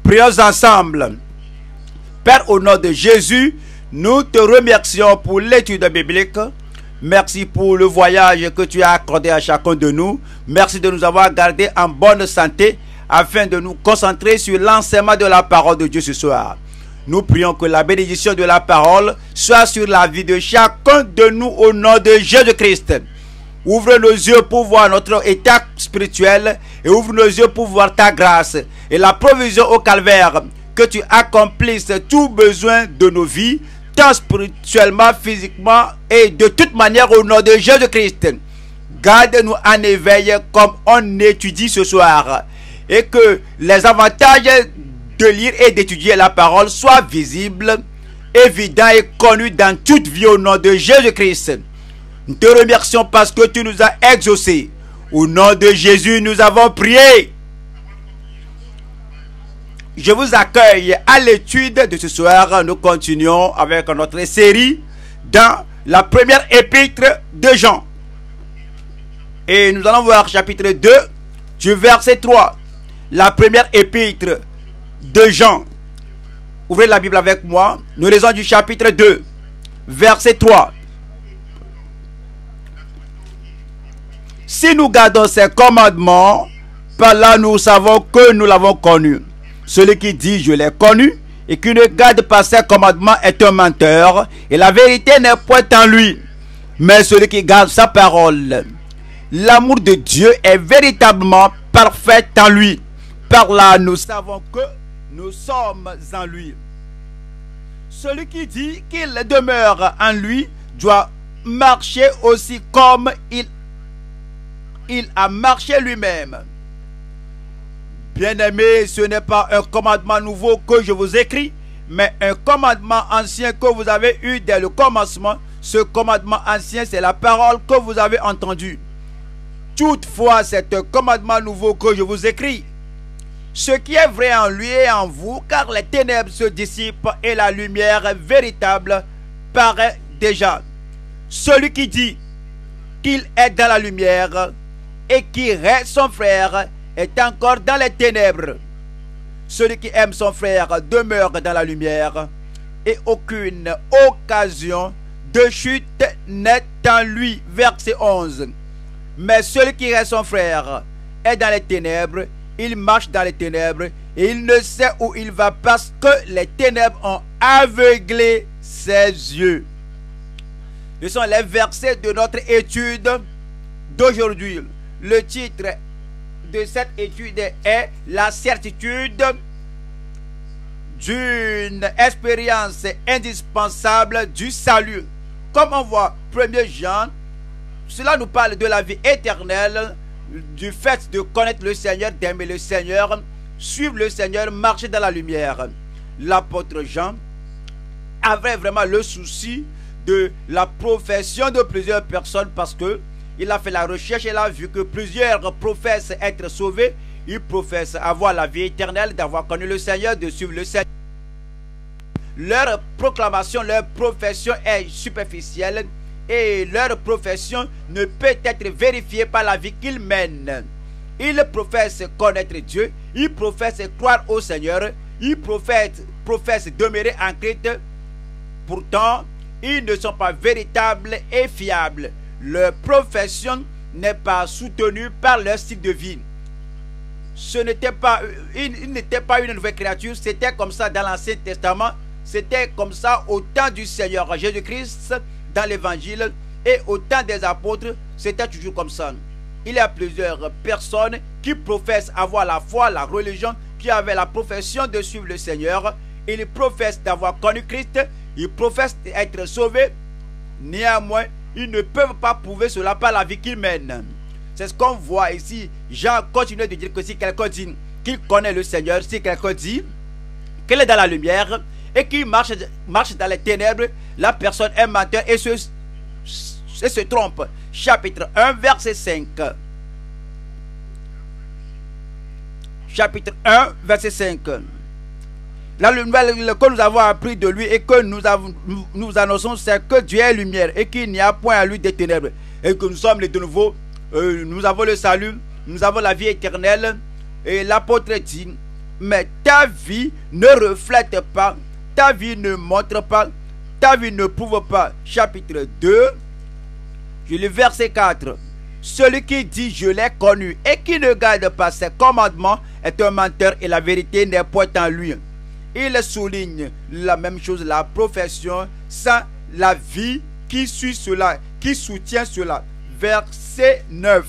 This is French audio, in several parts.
Prions ensemble. Père, au nom de Jésus, nous te remercions pour l'étude biblique. Merci pour le voyage que tu as accordé à chacun de nous. Merci de nous avoir gardés en bonne santé afin de nous concentrer sur l'enseignement de la parole de Dieu ce soir. Nous prions que la bénédiction de la parole soit sur la vie de chacun de nous au nom de Jésus-Christ. Ouvre nos yeux pour voir notre état spirituel et ouvre nos yeux pour voir ta grâce et la provision au calvaire. Que tu accomplisses tout besoin de nos vies, tant spirituellement, physiquement et de toute manière au nom de Jésus-Christ. Garde-nous en éveil comme on étudie ce soir et que les avantages de lire et d'étudier la parole soient visibles, évidents et connus dans toute vie au nom de Jésus-Christ. Nous te remercions parce que tu nous as exaucés. Au nom de Jésus, nous avons prié. Je vous accueille à l'étude de ce soir. Nous continuons avec notre série dans la première épître de Jean. Et nous allons voir chapitre 2 du verset 3. La première épître de Jean. Ouvrez la Bible avec moi. Nous lisons du chapitre 2, verset 3. Si nous gardons ses commandements, par là nous savons que nous l'avons connu. Celui qui dit je l'ai connu et qui ne garde pas ses commandements est un menteur et la vérité n'est point en lui. Mais celui qui garde sa parole, l'amour de Dieu est véritablement parfait en lui. Par là nous savons que nous sommes en lui. Celui qui dit qu'il demeure en lui doit marcher aussi comme il a marché lui-même. Bien-aimés, ce n'est pas un commandement nouveau que je vous écris, mais un commandement ancien que vous avez eu dès le commencement. Ce commandement ancien, c'est la parole que vous avez entendue. Toutefois, c'est un commandement nouveau que je vous écris. Ce qui est vrai en lui et en vous, car les ténèbres se dissipent et la lumière véritable paraît déjà. Celui qui dit qu'il est dans la lumière et qui reste son frère est encore dans les ténèbres. Celui qui aime son frère demeure dans la lumière et aucune occasion de chute n'est en lui. Verset 11. Mais celui qui reste son frère est dans les ténèbres, il marche dans les ténèbres et il ne sait où il va parce que les ténèbres ont aveuglé ses yeux. Ce sont les versets de notre étude d'aujourd'hui. Le titre de cette étude est la certitude d'une expérience indispensable du salut. Comme on voit 1er Jean, cela nous parle de la vie éternelle, du fait de connaître le Seigneur, d'aimer le Seigneur, suivre le Seigneur, marcher dans la lumière. L'apôtre Jean avait vraiment le souci de la profession de plusieurs personnes parce que il a fait la recherche et il a vu que plusieurs professent être sauvés. Ils professent avoir la vie éternelle, d'avoir connu le Seigneur, de suivre le Seigneur. Leur proclamation, leur profession est superficielle et leur profession ne peut être vérifiée par la vie qu'ils mènent. Ils professent connaître Dieu, ils professent croire au Seigneur, ils professent demeurer en Christ. Pourtant, ils ne sont pas véritables et fiables. Leur profession n'est pas soutenue par leur style de vie. Ce n'était pas, il n'était pas une nouvelle créature, c'était comme ça dans l'Ancien Testament, c'était comme ça au temps du Seigneur Jésus-Christ dans l'Évangile et au temps des apôtres, c'était toujours comme ça. Il y a plusieurs personnes qui professent avoir la foi, la religion, qui avaient la profession de suivre le Seigneur. Ils professent d'avoir connu Christ, ils professent d'être sauvés. Néanmoins, ils ne peuvent pas prouver cela par la vie qu'ils mènent. C'est ce qu'on voit ici. Jean continue de dire que si quelqu'un dit qu'il connaît le Seigneur, si quelqu'un dit qu'il est dans la lumière et qu'il marche dans les ténèbres, la personne est menteur et se trompe. Chapitre 1, verset 5. Chapitre 1, verset 5. La nouvelle que nous avons appris de lui et que nous annonçons, c'est que Dieu est lumière et qu'il n'y a point à lui des ténèbres. Et que nous sommes les de nouveau, nous avons le salut, nous avons la vie éternelle. Et l'apôtre dit mais ta vie ne reflète pas, ta vie ne montre pas, ta vie ne prouve pas. Chapitre 2, je lis verset 4. Celui qui dit je l'ai connu et qui ne garde pas ses commandements est un menteur et la vérité n'est point en lui. Il souligne la même chose, la profession sans la vie qui suit cela, qui soutient cela. Verset 9.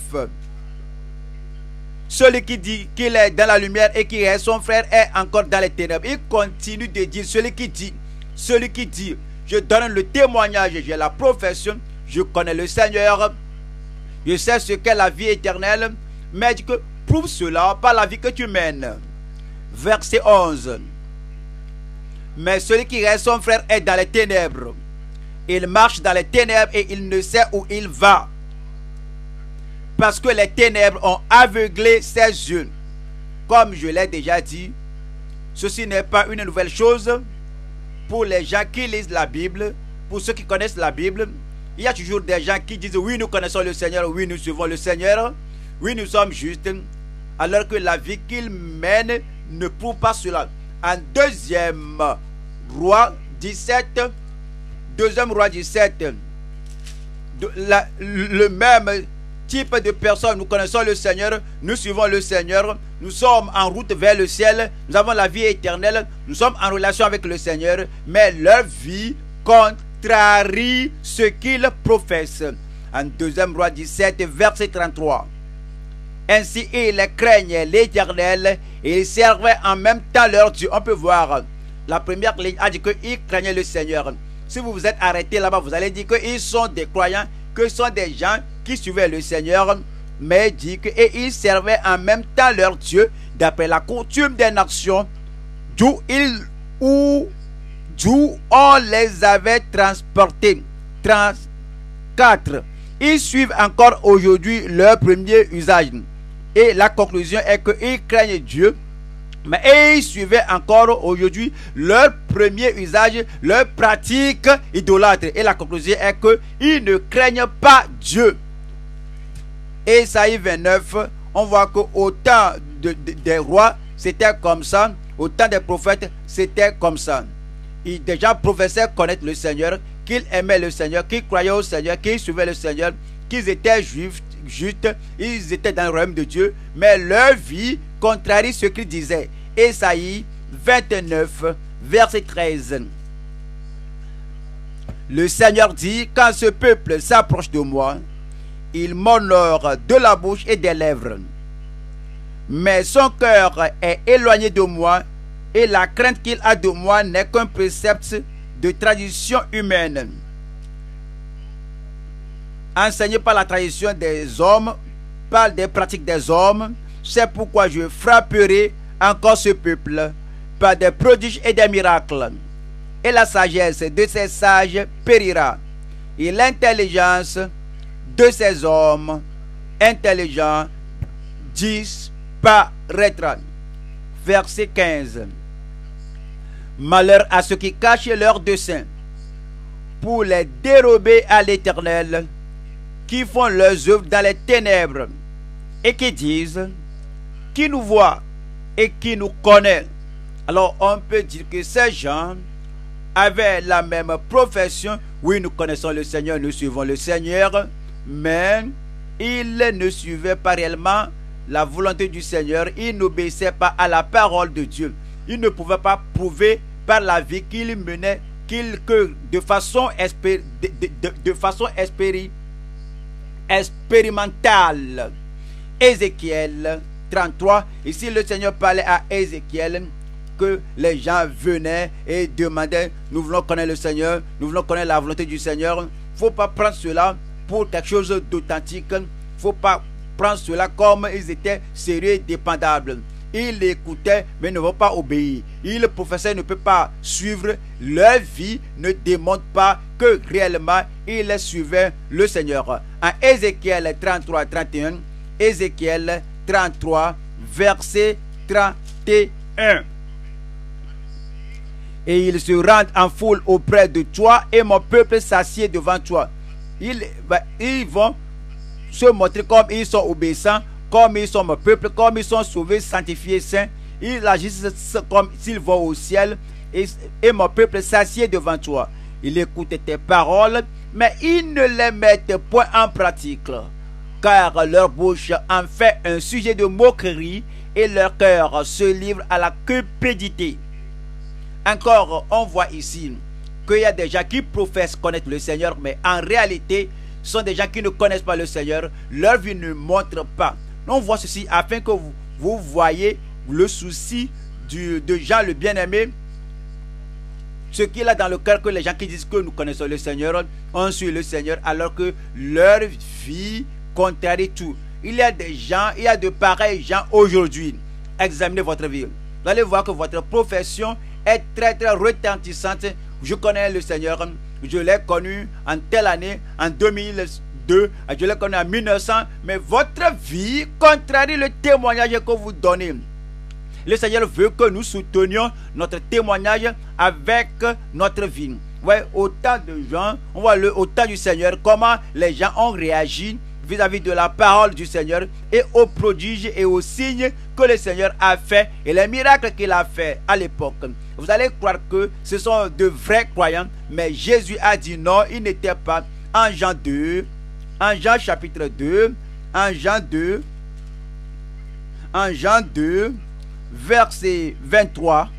Celui qui dit qu'il est dans la lumière et qui est son frère est encore dans les ténèbres. Il continue de dire, celui qui dit, je donne le témoignage, j'ai la profession, je connais le Seigneur, je sais ce qu'est la vie éternelle, mais dit que prouve cela par la vie que tu mènes. Verset 11. Mais celui qui reste son frère est dans les ténèbres. Il marche dans les ténèbres et il ne sait où il va. Parce que les ténèbres ont aveuglé ses yeux. Comme je l'ai déjà dit, ceci n'est pas une nouvelle chose pour les gens qui lisent la Bible, pour ceux qui connaissent la Bible. Il y a toujours des gens qui disent oui, nous connaissons le Seigneur, oui, nous suivons le Seigneur, oui, nous sommes justes, alors que la vie qu'ils mènent ne prouve pas cela. En deuxième roi 17, le même type de personnes, nous connaissons le Seigneur, nous suivons le Seigneur, nous sommes en route vers le ciel, nous avons la vie éternelle, nous sommes en relation avec le Seigneur, mais leur vie contrarie ce qu'ils professent. En 2 Roi 17, verset 33. Ainsi, ils craignaient l'Éternel et ils servaient en même temps leur Dieu. On peut voir, la première ligne a dit qu'ils craignaient le Seigneur. Si vous vous êtes arrêté là-bas, vous allez dire qu'ils sont des croyants, que ce sont des gens qui suivaient le Seigneur, mais dit que et ils servaient en même temps leur Dieu, d'après la coutume des nations, d'où on les avait transportés. 34. Ils suivent encore aujourd'hui leur premier usage. Et la conclusion est qu'ils craignent Dieu, mais ils suivaient encore aujourd'hui leur premier usage, leur pratique idolâtre. Et la conclusion est qu'ils ne craignent pas Dieu. Ésaïe 29, on voit qu'au temps des rois, c'était comme ça. Au temps des prophètes, c'était comme ça. Des gens professaient connaître le Seigneur, qu'ils aimaient le Seigneur, qu'ils croyaient au Seigneur, qu'ils suivaient le Seigneur, qu'ils étaient justes, ils étaient dans le royaume de Dieu, mais leur vie contrarie ce qu'ils disaient. Ésaïe 29, verset 13. Le Seigneur dit, quand ce peuple s'approche de moi, il m'honore de la bouche et des lèvres, mais son cœur est éloigné de moi, et la crainte qu'il a de moi n'est qu'un précepte de tradition humaine, enseigné par la tradition des hommes, par des pratiques des hommes. C'est pourquoi je frapperai encore ce peuple par des prodiges et des miracles, et la sagesse de ces sages périra, et l'intelligence de ces hommes intelligents disparaîtra. Verset 15. Malheur à ceux qui cachent leurs desseins pour les dérober à l'Éternel, qui font leurs œuvres dans les ténèbres et qui disent, qui nous voit et qui nous connaît. Alors on peut dire que ces gens avaient la même profession. Oui, nous connaissons le Seigneur, nous suivons le Seigneur, mais ils ne suivaient pas réellement la volonté du Seigneur. Ils n'obéissaient pas à la parole de Dieu. Ils ne pouvaient pas prouver par la vie qu'ils menaient que de façon expérimentale. Ézéchiel 33, ici le Seigneur parlait à Ézéchiel que les gens venaient et demandaient, nous voulons connaître le Seigneur, nous voulons connaître la volonté du Seigneur. Il ne faut pas prendre cela pour quelque chose d'authentique. Il ne faut pas prendre cela comme ils étaient sérieux et dépendables. Ils écoutaient mais ne vont pas obéir. Ils professaient, ne peuvent pas suivre. Leur vie ne démontre pas que réellement ils suivaient le Seigneur. En Ézéchiel 33, 31, Ézéchiel 33, verset 31. Et ils se rendent en foule auprès de toi et mon peuple s'assied devant toi. Ils vont se montrer comme ils sont obéissants, comme ils sont mon peuple, comme ils sont sauvés, sanctifiés, saints. Ils agissent comme s'ils vont au ciel et mon peuple s'assied devant toi. Ils écoutent tes paroles, mais ils ne les mettent point en pratique. Car leur bouche en fait un sujet de moquerie et leur cœur se livre à la cupidité. Encore, on voit ici qu'il y a des gens qui professent connaître le Seigneur, mais en réalité, ce sont des gens qui ne connaissent pas le Seigneur. Leur vie ne montre pas. On voit ceci afin que vous voyez le souci de Jean le bien-aimé, ce qu'il a dans le cœur, que les gens qui disent que nous connaissons le Seigneur ont suivi le Seigneur, alors que leur vie contrarie tout. Il y a des gens, il y a de pareils gens aujourd'hui. Examinez votre vie. Vous allez voir que votre profession est très très retentissante. Je connais le Seigneur, je l'ai connu en telle année, en 2002, je l'ai connu en 1900, mais votre vie contrarie le témoignage que vous donnez. Le Seigneur veut que nous soutenions notre témoignage avec notre vie. Ouais, au temps de Jean, on voit au temps du Seigneur, comment les gens ont réagi vis-à-vis de la parole du Seigneur et aux prodiges et aux signes que le Seigneur a fait et les miracles qu'il a fait à l'époque. Vous allez croire que ce sont de vrais croyants, mais Jésus a dit non, il n'était pas. En Jean 2, en Jean chapitre 2, en Jean 2, verset 23.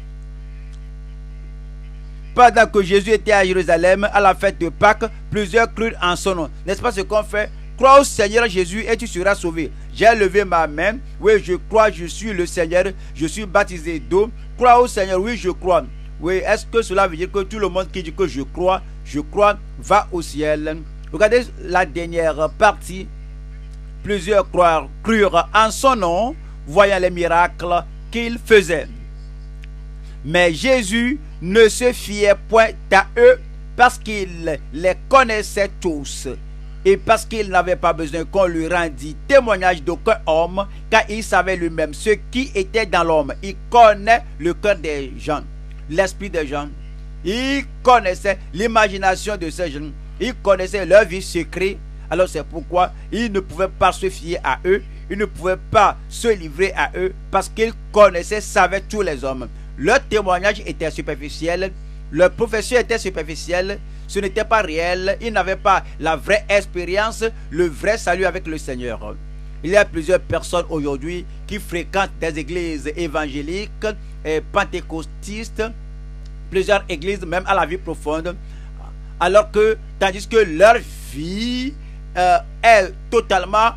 Pendant que Jésus était à Jérusalem à la fête de Pâques, plusieurs crurent en son nom. N'est-ce pas ce qu'on fait? Crois au Seigneur Jésus et tu seras sauvé. J'ai levé ma main. Oui, je crois, je suis le Seigneur. Je suis baptisé d'eau. Crois au Seigneur. Oui, je crois. Oui, est-ce que cela veut dire que tout le monde qui dit que je crois, va au ciel? Regardez la dernière partie. Plusieurs crurent en son nom, voyant les miracles qu'il faisait. Mais Jésus ne se fiait point à eux parce qu'il les connaissait tous. Et parce qu'il n'avait pas besoin qu'on lui rendît témoignage d'aucun homme, car il savait lui-même ce qui était dans l'homme. Il connaît le cœur des gens, l'esprit des gens. Il connaissait l'imagination de ces gens. Il connaissait leur vie secrète. Alors c'est pourquoi il ne pouvait pas se fier à eux. Il ne pouvait pas se livrer à eux parce qu'il connaissait, savait tous les hommes. Leur témoignage était superficiel. Leur profession était superficielle. Ce n'était pas réel. Ils n'avaient pas la vraie expérience, le vrai salut avec le Seigneur. Il y a plusieurs personnes aujourd'hui qui fréquentent des églises évangéliques et pentecôtistes, plusieurs églises même à la vie profonde, alors que, tandis que leur vie est totalement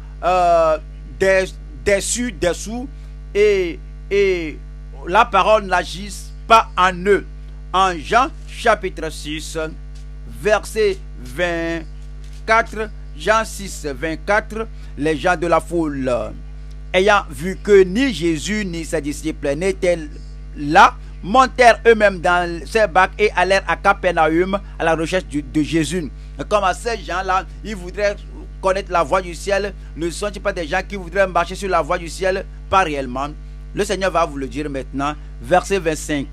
dessous et la parole n'agit pas en eux. En Jean chapitre 6, verset 24, Jean 6, 24, les gens de la foule, ayant vu que ni Jésus ni ses disciples n'étaient là, montèrent eux-mêmes dans ces bacs et allèrent à Capernaum à la recherche de Jésus. Comme à ces gens-là, ils voudraient connaître la voie du ciel. Ne sont-ils pas des gens qui voudraient marcher sur la voie du ciel? Pas réellement. Le Seigneur va vous le dire maintenant. Verset 25.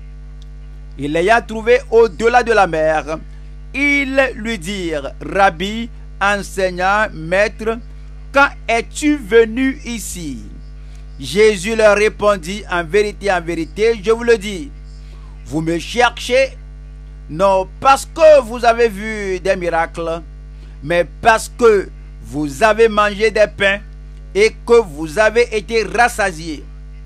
Et l'ayant trouvé au-delà de la mer, ils lui dirent: Rabbi, enseignant, maître, quand es-tu venu ici? Jésus leur répondit: en vérité, je vous le dis, vous me cherchez, non parce que vous avez vu des miracles, mais parce que vous avez mangé des pains et que vous avez été rassasiés.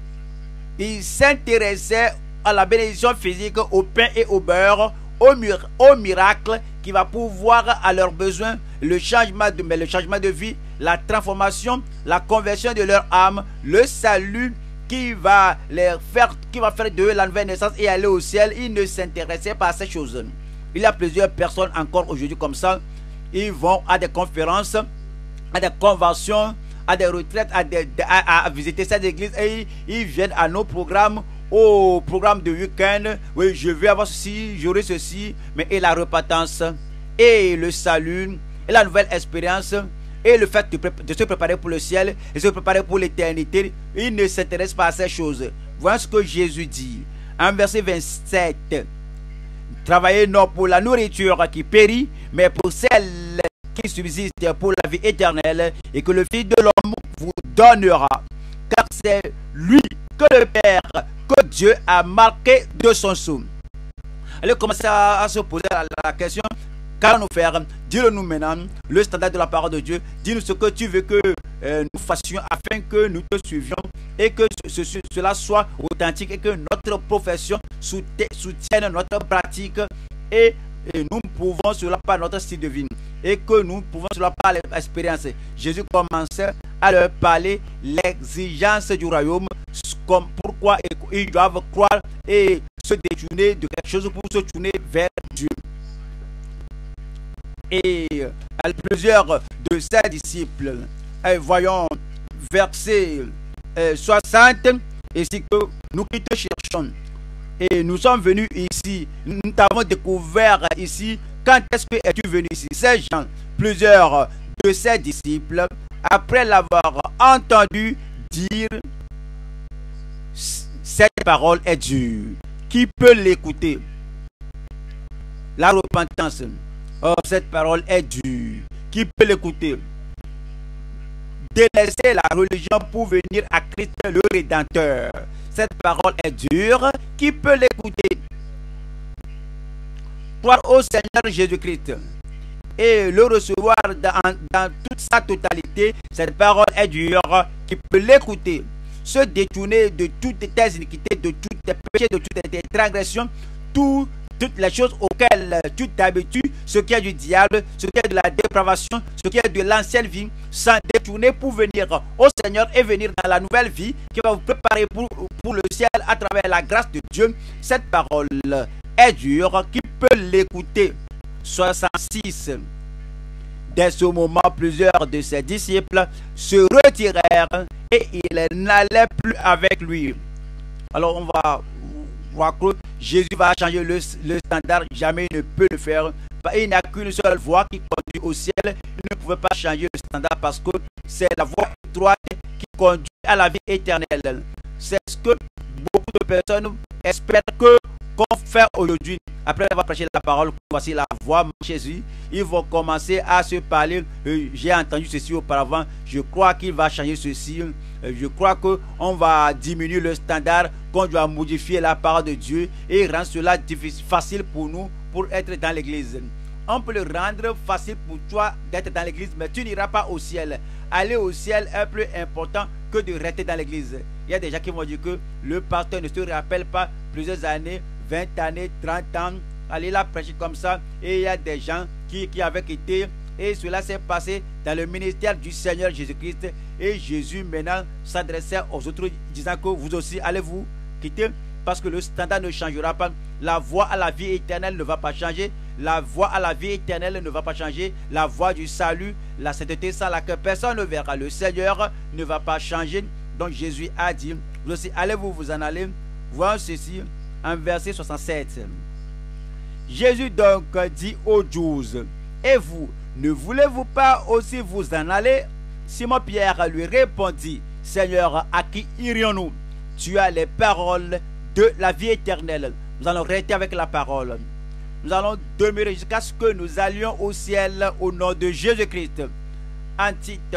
Il s'intéressait à la bénédiction physique, au pain et au beurre, au miracle qui va pourvoir à leurs besoins, le changement de vie, la transformation, la conversion de leur âme, le salut qui va faire d'eux la nouvelle naissance et aller au ciel. Ils ne s'intéressaient pas à ces choses. Il y a plusieurs personnes encore aujourd'hui comme ça. Ils vont à des conférences, à des conventions, à des retraites, à visiter cette église et ils viennent à nos programmes, au programme de week-end. Oui, je vais avoir ceci, j'aurai ceci, mais et la repentance, et le salut, et la nouvelle expérience, et le fait de se préparer pour le ciel, et se préparer pour l'éternité, ils ne s'intéressent pas à ces choses. Voilà ce que Jésus dit. En verset 27, travaillez non pour la nourriture qui périt, mais pour celle qui subsiste pour la vie éternelle, et que le Fils de l'homme vous donnera. Car c'est lui que le Père, que Dieu a marqué de son sceau. Allez commencer à se poser la question, qu'allons-nous faire? Dis-le-nous maintenant, le standard de la parole de Dieu. Dis-nous ce que tu veux que nous fassions afin que nous te suivions et que cela soit authentique et que notre profession soutienne notre pratique et nous pouvons cela par notre style de vie et que nous pouvons cela par l'expérience. Jésus commençait à leur parler l'exigence du royaume, comme pourquoi ils doivent croire et se détourner de quelque chose pour se tourner vers Dieu. Et plusieurs de ses disciples, voyons verset 60, ici que nous qui te cherchons. Et nous sommes venus ici, nous t'avons découvert ici. Quand est-ce que es-tu venu ici? Ces gens, plusieurs de ses disciples, après l'avoir entendu dire, cette parole est dure. Qui peut l'écouter? La repentance. Oh, cette parole est dure. Qui peut l'écouter? Délaisser la religion pour venir à Christ le Rédempteur. Cette parole est dure. Qui peut l'écouter? Croire au Seigneur Jésus-Christ et le recevoir dans toute sa totalité. Cette parole est dure. Qui peut l'écouter? Se détourner de toutes tes iniquités, de tous tes péchés, de toutes tes transgressions, toutes les choses auxquelles tu t'habitues, ce qui est du diable, ce qui est de la dépravation, ce qui est de l'ancienne vie, s'en détourner pour venir au Seigneur et venir dans la nouvelle vie qui va vous préparer pour le ciel à travers la grâce de Dieu. Cette parole est dure. Qui peut l'écouter? 66. Dès ce moment, plusieurs de ses disciples se retirèrent et ils n'allaient plus avec lui. Alors on va voir que Jésus va changer le standard. Jamais il ne peut le faire. Il n'y a qu'une seule voie qui conduit au ciel. Il ne pouvait pas changer le standard parce que c'est la voie étroite qui conduit à la vie éternelle. C'est ce que beaucoup de personnes espèrent qu'on fait aujourd'hui. Après avoir prêché la parole, voici la voie, Jésus, ils vont commencer à se parler. J'ai entendu ceci auparavant, je crois qu'il va changer ceci. Je crois qu'on va diminuer le standard, qu'on doit modifier la parole de Dieu et rendre cela facile pour nous pour être dans l'église. On peut le rendre facile pour toi d'être dans l'église, mais tu n'iras pas au ciel. Aller au ciel est plus important que de rester dans l'église. Il y a des gens qui vont dire que le pasteur ne se rappelle pas plusieurs années, 20 années, 30 ans, aller là prêcher comme ça. Et il y a des gens qui avaient été, et cela s'est passé dans le ministère du Seigneur Jésus-Christ. Et Jésus maintenant s'adressait aux autres disant que vous aussi allez vous quitter parce que le standard ne changera pas. La voie à la vie éternelle ne va pas changer. La voie à la vie éternelle ne va pas changer. La voie du salut, la sainteté sans laquelle personne ne verra le Seigneur ne va pas changer. Donc Jésus a dit, vous aussi allez vous en aller. Voir ceci en verset 67. Jésus donc dit aux 12, et vous, ne voulez-vous pas aussi vous en aller? Simon-Pierre lui répondit, Seigneur, à qui irions-nous? Tu as les paroles de la vie éternelle. Nous allons rester avec la parole. Nous allons demeurer jusqu'à ce que nous allions au ciel au nom de Jésus-Christ. En Tite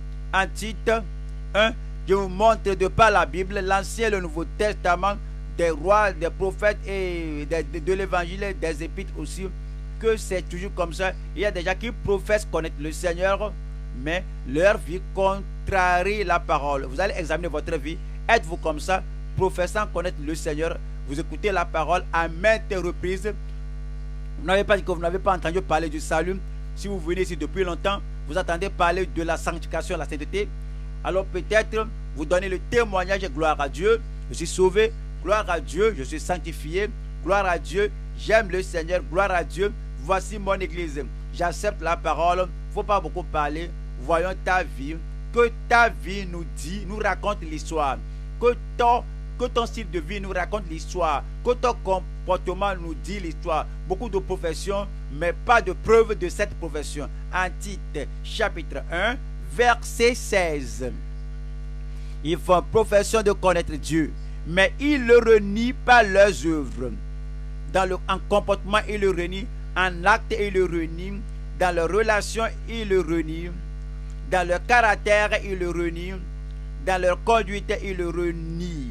1, je vous montre de par la Bible, l'Ancien et le Nouveau Testament, des rois, des prophètes et de l'évangile, des épîtres aussi, que c'est toujours comme ça. Il y a des gens qui professent connaître le Seigneur, mais leur vie contrarie la parole. Vous allez examiner votre vie. Êtes-vous comme ça, professant connaître le Seigneur? Vous écoutez la parole à maintes reprises. Vous n'avez pas dit que vous n'avez pas entendu parler du salut. Si vous venez ici depuis longtemps, vous entendez parler de la sanctification, la sainteté. Alors peut-être vous donnez le témoignage, gloire à Dieu, je suis sauvé, gloire à Dieu, je suis sanctifié, gloire à Dieu, j'aime le Seigneur, gloire à Dieu, voici mon église, j'accepte la parole, il ne faut pas beaucoup parler, voyons ta vie, que ta vie nous dit, nous raconte l'histoire, que ton style de vie nous raconte l'histoire, que ton comportement nous dit l'histoire. Beaucoup de professions, mais pas de preuve de cette profession. En Tite, chapitre 1, verset 16. Ils font profession de connaître Dieu, mais ils le renient par leurs œuvres. En comportement, ils le renient. En acte, ils le renient. Dans leurs relations, ils le renient. Dans leur caractère, ils le renient. Dans leur conduite, ils le renient.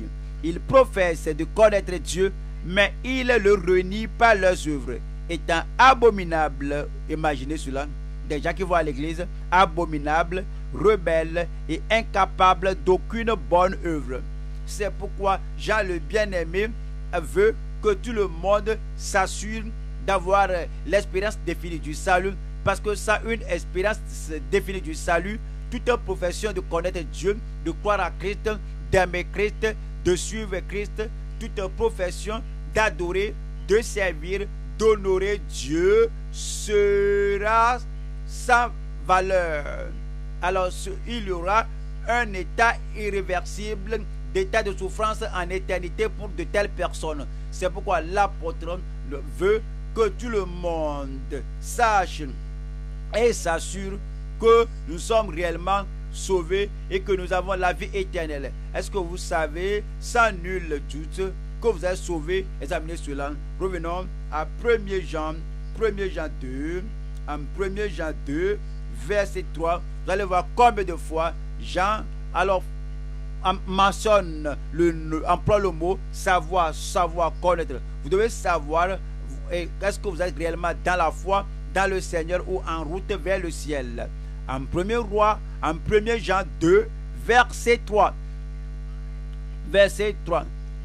ils professent de connaître Dieu, mais ils le renient par leurs œuvres, étant abominables. Imaginez cela. Des gens qui vont à l'église, abominables, rebelles et incapables d'aucune bonne œuvre. C'est pourquoi Jean le bien-aimé veut que tout le monde s'assure d'avoir l'expérience définie du salut, parce que ça, une expérience définie du salut, toute profession de connaître Dieu, de croire à Christ, d'aimer Christ, de suivre Christ, toute profession d'adorer, de servir, d'honorer Dieu sera sans valeur. Alors il y aura un état irréversible d'état de souffrance en éternité pour de telles personnes. C'est pourquoi l'apôtre veut que tout le monde sache et s'assure que nous sommes réellement sauvés et que nous avons la vie éternelle. Est-ce que vous savez sans nul doute que vous êtes sauvés? Examinez cela. Revenons à 1 Jean 2, en 1 Jean 2, verset 3. Vous allez voir combien de fois Jean alors mentionne, emploie le mot savoir, connaître. Vous devez savoir, est-ce que vous êtes réellement dans la foi, dans le Seigneur ou en route vers le ciel. En 1 Jean 2, verset 3. Verset 3.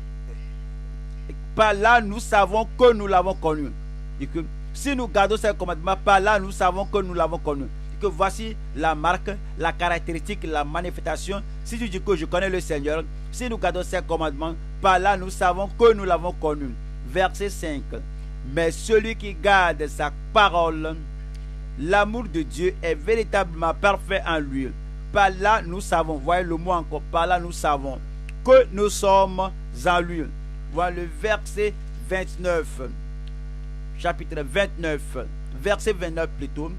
Par là, nous savons que nous l'avons connu. Et que si nous gardons ces commandements, par là, nous savons que nous l'avons connu. Que voici la marque, la caractéristique, la manifestation. Si tu dis que je connais le Seigneur, si nous gardons ses commandements, par là nous savons que nous l'avons connu. Verset 5. Mais celui qui garde sa parole, l'amour de Dieu est véritablement parfait en lui. Par là nous savons, voyez le mot encore, par là nous savons que nous sommes en lui. Voilà le verset 29. Chapitre 29, verset 29 plutôt.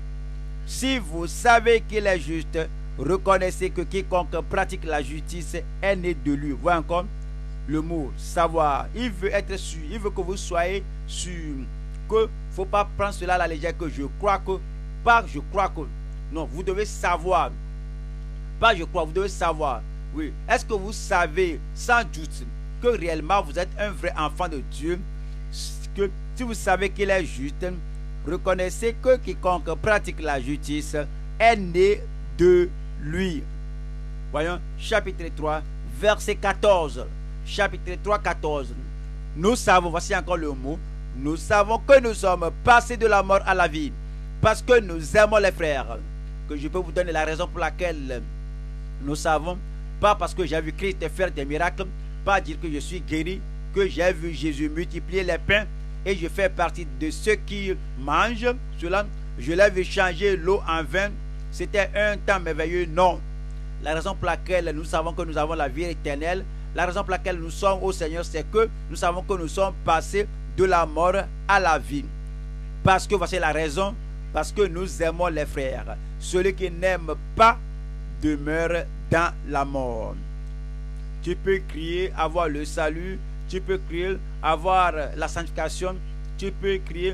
Si vous savez qu'il est juste, reconnaissez que quiconque pratique la justice est né de lui. Voyez encore le mot savoir. Il veut être sûr. Il veut que vous soyez sûr. Que il ne faut pas prendre cela à la légère, que je crois que, pas je crois que. Non, vous devez savoir. Pas je crois, vous devez savoir. Oui. Est-ce que vous savez sans doute que réellement vous êtes un vrai enfant de Dieu? Que si vous savez qu'il est juste, reconnaissez que quiconque pratique la justice est né de lui. Voyons, chapitre 3, verset 14. Chapitre 3, 14. Nous savons, voici encore le mot, nous savons que nous sommes passés de la mort à la vie, parce que nous aimons les frères. Que je peux vous donner la raison pour laquelle nous savons, pas parce que j'ai vu Christ faire des miracles, pas dire que je suis guéri, que j'ai vu Jésus multiplier les pains, et je fais partie de ceux qui mangent cela. Je l'ai vu changer l'eau en vin. C'était un temps merveilleux. Non. La raison pour laquelle nous savons que nous avons la vie éternelle, la raison pour laquelle nous sommes au Seigneur, c'est que nous savons que nous sommes passés de la mort à la vie. Parce que voici la raison. Parce que nous aimons les frères. Celui qui n'aime pas demeure dans la mort. Tu peux crier avoir le salut. Tu peux crier avoir la sanctification. Tu peux crier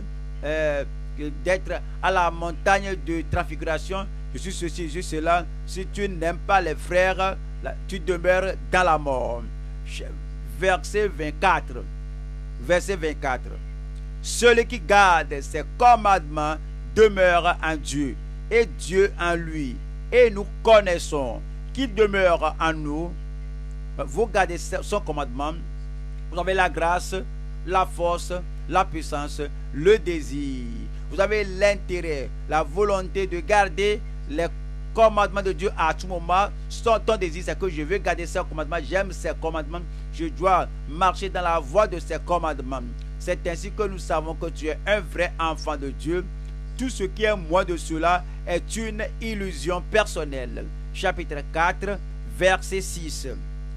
d'être à la montagne de transfiguration. Je suis ceci, je suis cela. Si tu n'aimes pas les frères, tu demeures dans la mort. Verset 24. Verset 24. Celui qui garde ses commandements demeure en Dieu, et Dieu en lui. Et nous connaissons qu'il demeure en nous. Vous gardez son commandement. Vous avez la grâce, la force, la puissance, le désir. Vous avez l'intérêt, la volonté de garder les commandements de Dieu à tout moment. Ton désir, c'est que je veux garder ses commandements. J'aime ses commandements. Je dois marcher dans la voie de ses commandements. C'est ainsi que nous savons que tu es un vrai enfant de Dieu. Tout ce qui est moins de cela est une illusion personnelle. Chapitre 4, verset 6.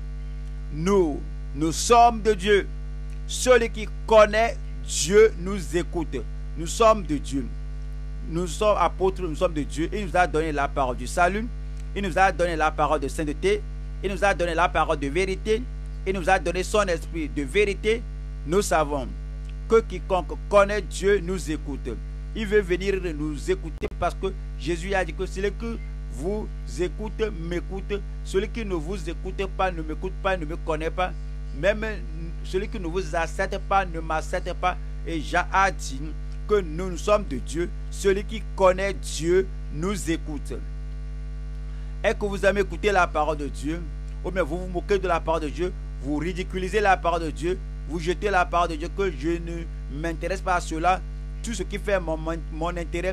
Nous sommes de Dieu. Celui qui connaît Dieu nous écoute. Nous sommes de Dieu. Nous sommes apôtres, nous sommes de Dieu. Il nous a donné la parole du salut. Il nous a donné la parole de sainteté. Il nous a donné la parole de vérité. Il nous a donné son esprit de vérité. Nous savons que quiconque connaît Dieu nous écoute. Il veut venir nous écouter parce que Jésus a dit que celui qui vous écoute, m'écoute. Celui qui ne vous écoute pas, ne m'écoute pas, ne me connaît pas. même celui qui ne vous accepte pas ne m'accepte pas. Et Jean a dit que nous sommes de Dieu. Celui qui connaît Dieu nous écoute. Est-ce que vous aimez écouter la parole de Dieu? Ou bien vous vous moquez de la parole de Dieu? Vous ridiculisez la parole de Dieu? Vous jetez la parole de Dieu que je ne m'intéresse pas à cela? Tout ce qui fait mon intérêt,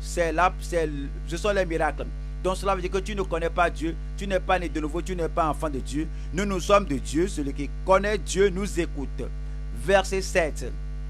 ce sont les miracles. Donc cela veut dire que tu ne connais pas Dieu, tu n'es pas né de nouveau, tu n'es pas enfant de Dieu. Nous sommes de Dieu, celui qui connaît Dieu nous écoute. Verset 7.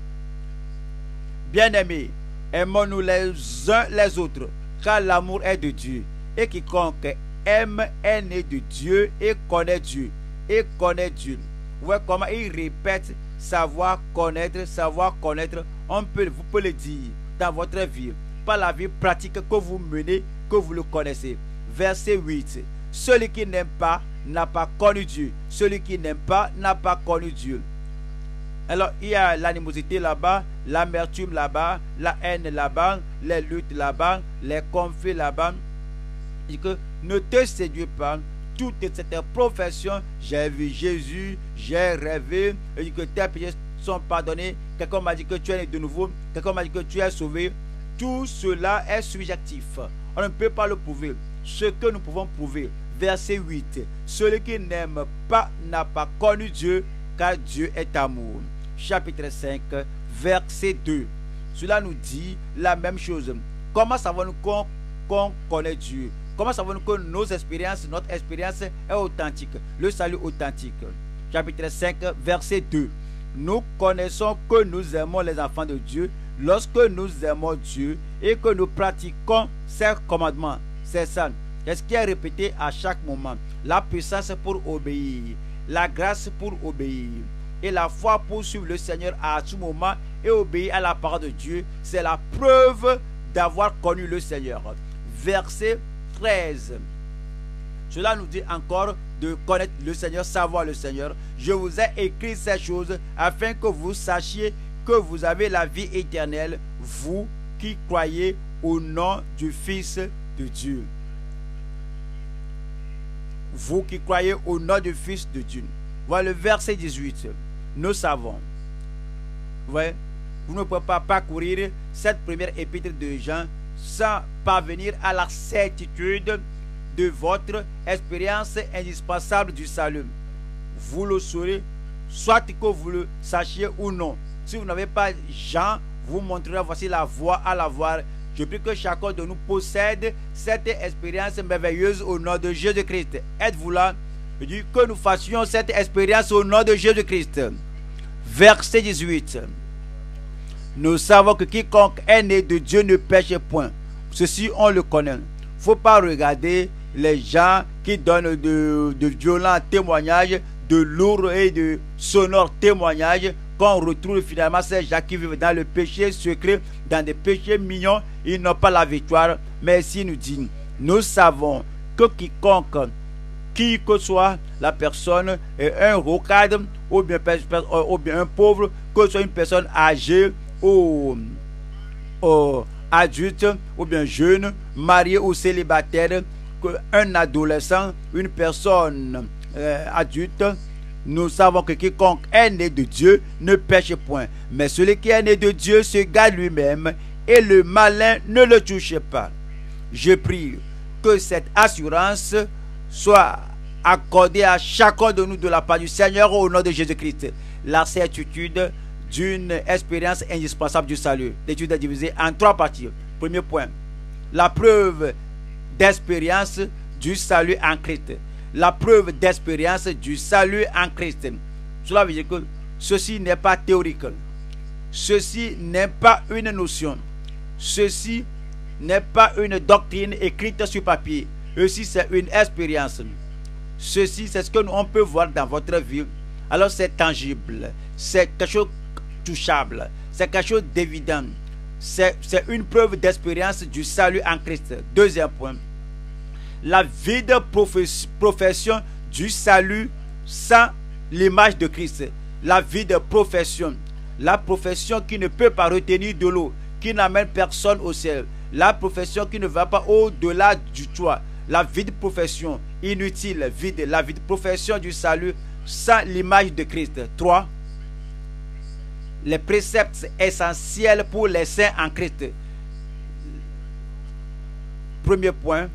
Bien-aimés, aimons-nous les uns les autres, car l'amour est de Dieu. Et quiconque aime est né de Dieu et connaît Dieu. Et connaît Dieu. Vous voyez comment il répète savoir connaître, vous pouvez le dire dans votre vie, par la vie pratique que vous menez, que vous le connaissez. Verset 8. Celui qui n'aime pas n'a pas connu Dieu. Celui qui n'aime pas n'a pas connu Dieu. Alors il y a l'animosité là-bas, l'amertume là-bas, la haine là-bas, les luttes là-bas, les conflits là-bas. Il dit que ne te séduis pas. Toute cette profession, j'ai vu Jésus, j'ai rêvé, il dit que tes péchés sont pardonnés, quelqu'un m'a dit que tu es né de nouveau, quelqu'un m'a dit que tu es sauvé. Tout cela est subjectif. On ne peut pas le prouver. Ce que nous pouvons prouver, verset 8, celui qui n'aime pas n'a pas connu Dieu, car Dieu est amour. Chapitre 5, verset 2. Cela nous dit la même chose. Comment savons-nous qu'on connaît Dieu? Comment savons-nous que notre expérience est authentique? Le salut authentique. Chapitre 5, verset 2. Nous connaissons que nous aimons les enfants de Dieu lorsque nous aimons Dieu et que nous pratiquons ses commandements. C'est ça. C'est ce qui est répété à chaque moment. La puissance pour obéir, la grâce pour obéir et la foi pour suivre le Seigneur à tout moment et obéir à la parole de Dieu. C'est la preuve d'avoir connu le Seigneur. Verset 13. Cela nous dit encore de connaître le Seigneur, savoir le Seigneur. Je vous ai écrit ces choses afin que vous sachiez que vous avez la vie éternelle, vous qui croyez au nom du Fils de Dieu. Vous qui croyez au nom du Fils de Dieu. Voilà le verset 18. Nous savons. Ouais, vous ne pouvez pas parcourir cette première épître de Jean sans parvenir à la certitude de votre expérience indispensable du salut. Vous le saurez, soit que vous le sachiez ou non. Si vous n'avez pas Jean, vous montrerez voici la voie à la voir. Je prie que chacun de nous possède cette expérience merveilleuse au nom de Jésus-Christ. Êtes-vous là? Je dis que nous fassions cette expérience au nom de Jésus-Christ. Verset 18. Nous savons que quiconque est né de Dieu ne pêche point. Ceci, on le connaît. Il ne faut pas regarder les gens qui donnent de violents témoignages, de lourds et de sonores témoignages, qu'on retrouve finalement ces gens qui vivent dans le péché secret, dans des péchés mignons, ils n'ont pas la victoire. Mais si nous disons, nous savons que quiconque, qui que soit la personne, un rocade, ou bien un pauvre, que ce soit une personne âgée, ou adulte, ou bien jeune, marié ou célibataire, un adolescent, une personne adulte, nous savons que quiconque est né de Dieu ne pêche point. Mais celui qui est né de Dieu se garde lui-même et le malin ne le touche pas. Je prie que cette assurance soit accordée à chacun de nous de la part du Seigneur au nom de Jésus-Christ. La certitude d'une expérience indispensable du salut. L'étude est divisée en 3 parties. Premier point, la preuve d'expérience du salut en Christ. La preuve d'expérience du salut en Christ. Cela veut dire que ceci n'est pas théorique. Ceci n'est pas une notion. Ceci n'est pas une doctrine écrite sur papier. Ceci, c'est une expérience. Ceci, c'est ce que on peut voir dans votre vie. Alors, c'est tangible. C'est quelque chose de touchable. C'est quelque chose d'évident. C'est une preuve d'expérience du salut en Christ. Deuxième point. La vide profession du salut sans l'image de Christ. La vide profession. La profession qui ne peut pas retenir de l'eau, qui n'amène personne au ciel. La profession qui ne va pas au-delà du toit. La vide profession inutile, vide. La vide profession du salut sans l'image de Christ. 3. Les préceptes essentiels pour les saints en Christ. Premier point,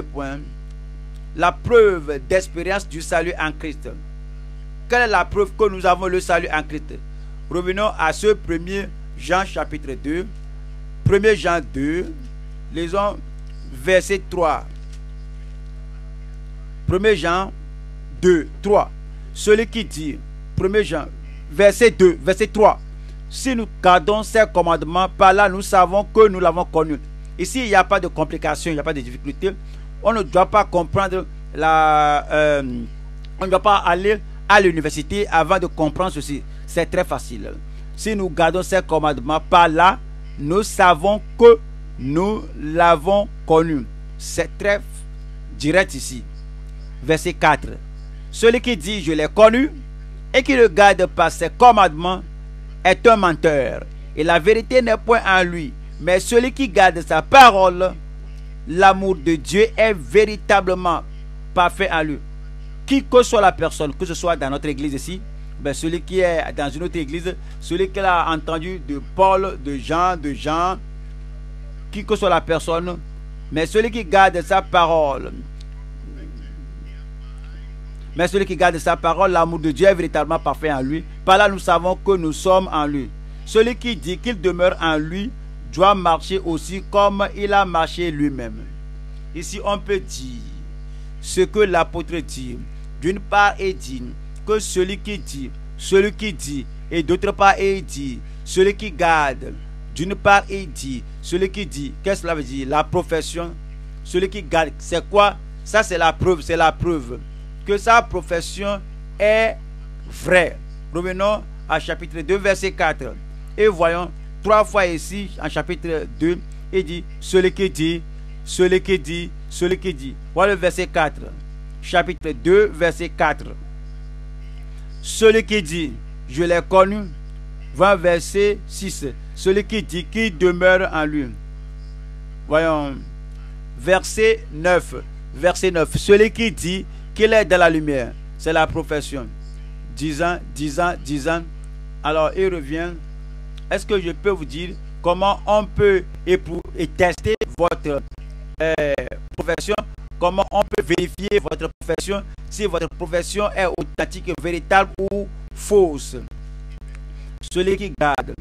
la preuve d'expérience du salut en Christ. Quelle est la preuve que nous avons le salut en Christ? Revenons à ce 1er Jean chapitre 2. 1er Jean 2, lisons verset 3. 1er Jean 2, 3. Celui qui dit, 1er Jean, verset 2, verset 3. Si nous gardons ses commandements, par là nous savons que nous l'avons connu. Ici, il n'y a pas de complications, il n'y a pas de difficultés. On ne doit pas comprendre on ne doit pas aller à l'université avant de comprendre ceci. C'est très facile. Si nous gardons ces commandements, par là, nous savons que nous l'avons connu. C'est très direct ici. Verset 4. Celui qui dit je l'ai connu et qui ne garde pas ses commandements est un menteur. Et la vérité n'est point en lui. Mais celui qui garde sa parole, l'amour de Dieu est véritablement parfait en lui. Qui que soit la personne, que ce soit dans notre église ici, ben celui qui est dans une autre église, celui qui a entendu de Paul, de Jean, qui que soit la personne, mais celui qui garde sa parole, l'amour de Dieu est véritablement parfait en lui. Par là, nous savons que nous sommes en lui. Celui qui dit qu'il demeure en lui doit marcher aussi comme il a marché lui-même. Ici, on peut dire ce que l'apôtre dit. D'une part, il dit que celui qui dit, et d'autre part, il dit celui qui garde. D'une part, il dit celui qui dit. Qu'est-ce que cela veut dire? La profession. Celui qui garde, c'est quoi? Ça, c'est la preuve que sa profession est vraie. Revenons à chapitre 2, verset 4. Et voyons 3 fois ici, en chapitre 2, il dit celui qui dit, celui qui dit, celui qui dit. Voilà le verset 4. Chapitre 2, verset 4. Celui qui dit, je l'ai connu. 20 verset 6. Celui qui dit, qui demeure en lui. Voyons. Verset 9. Verset 9. Celui qui dit qu'il est dans la lumière. C'est la profession. 10 ans. Alors, il revient. Est-ce que je peux vous dire comment on peut tester votre profession? Comment on peut vérifier votre profession, si votre profession est authentique, véritable ou fausse? Celui qui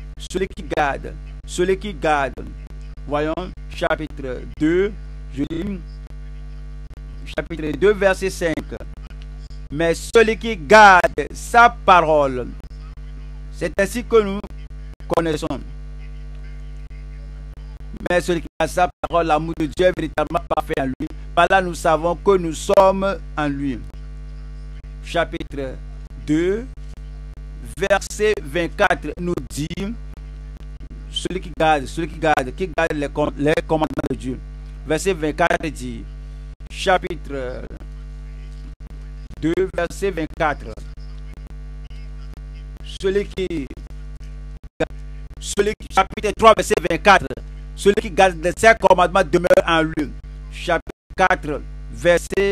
garde. Voyons, chapitre 2, je lis, chapitre 2, verset 5. Mais celui qui garde sa parole, c'est ainsi que nous connaissons. Mais celui qui garde sa parole, l'amour de Dieu est véritablement parfait en lui. Par là, nous savons que nous sommes en lui. Chapitre 2, verset 24 nous dit celui qui garde les commandements de Dieu. Verset 24 dit, chapitre 2, verset 24. Chapitre 3, verset 24. Celui qui garde ses commandements demeure en lui. Chapitre 4, verset.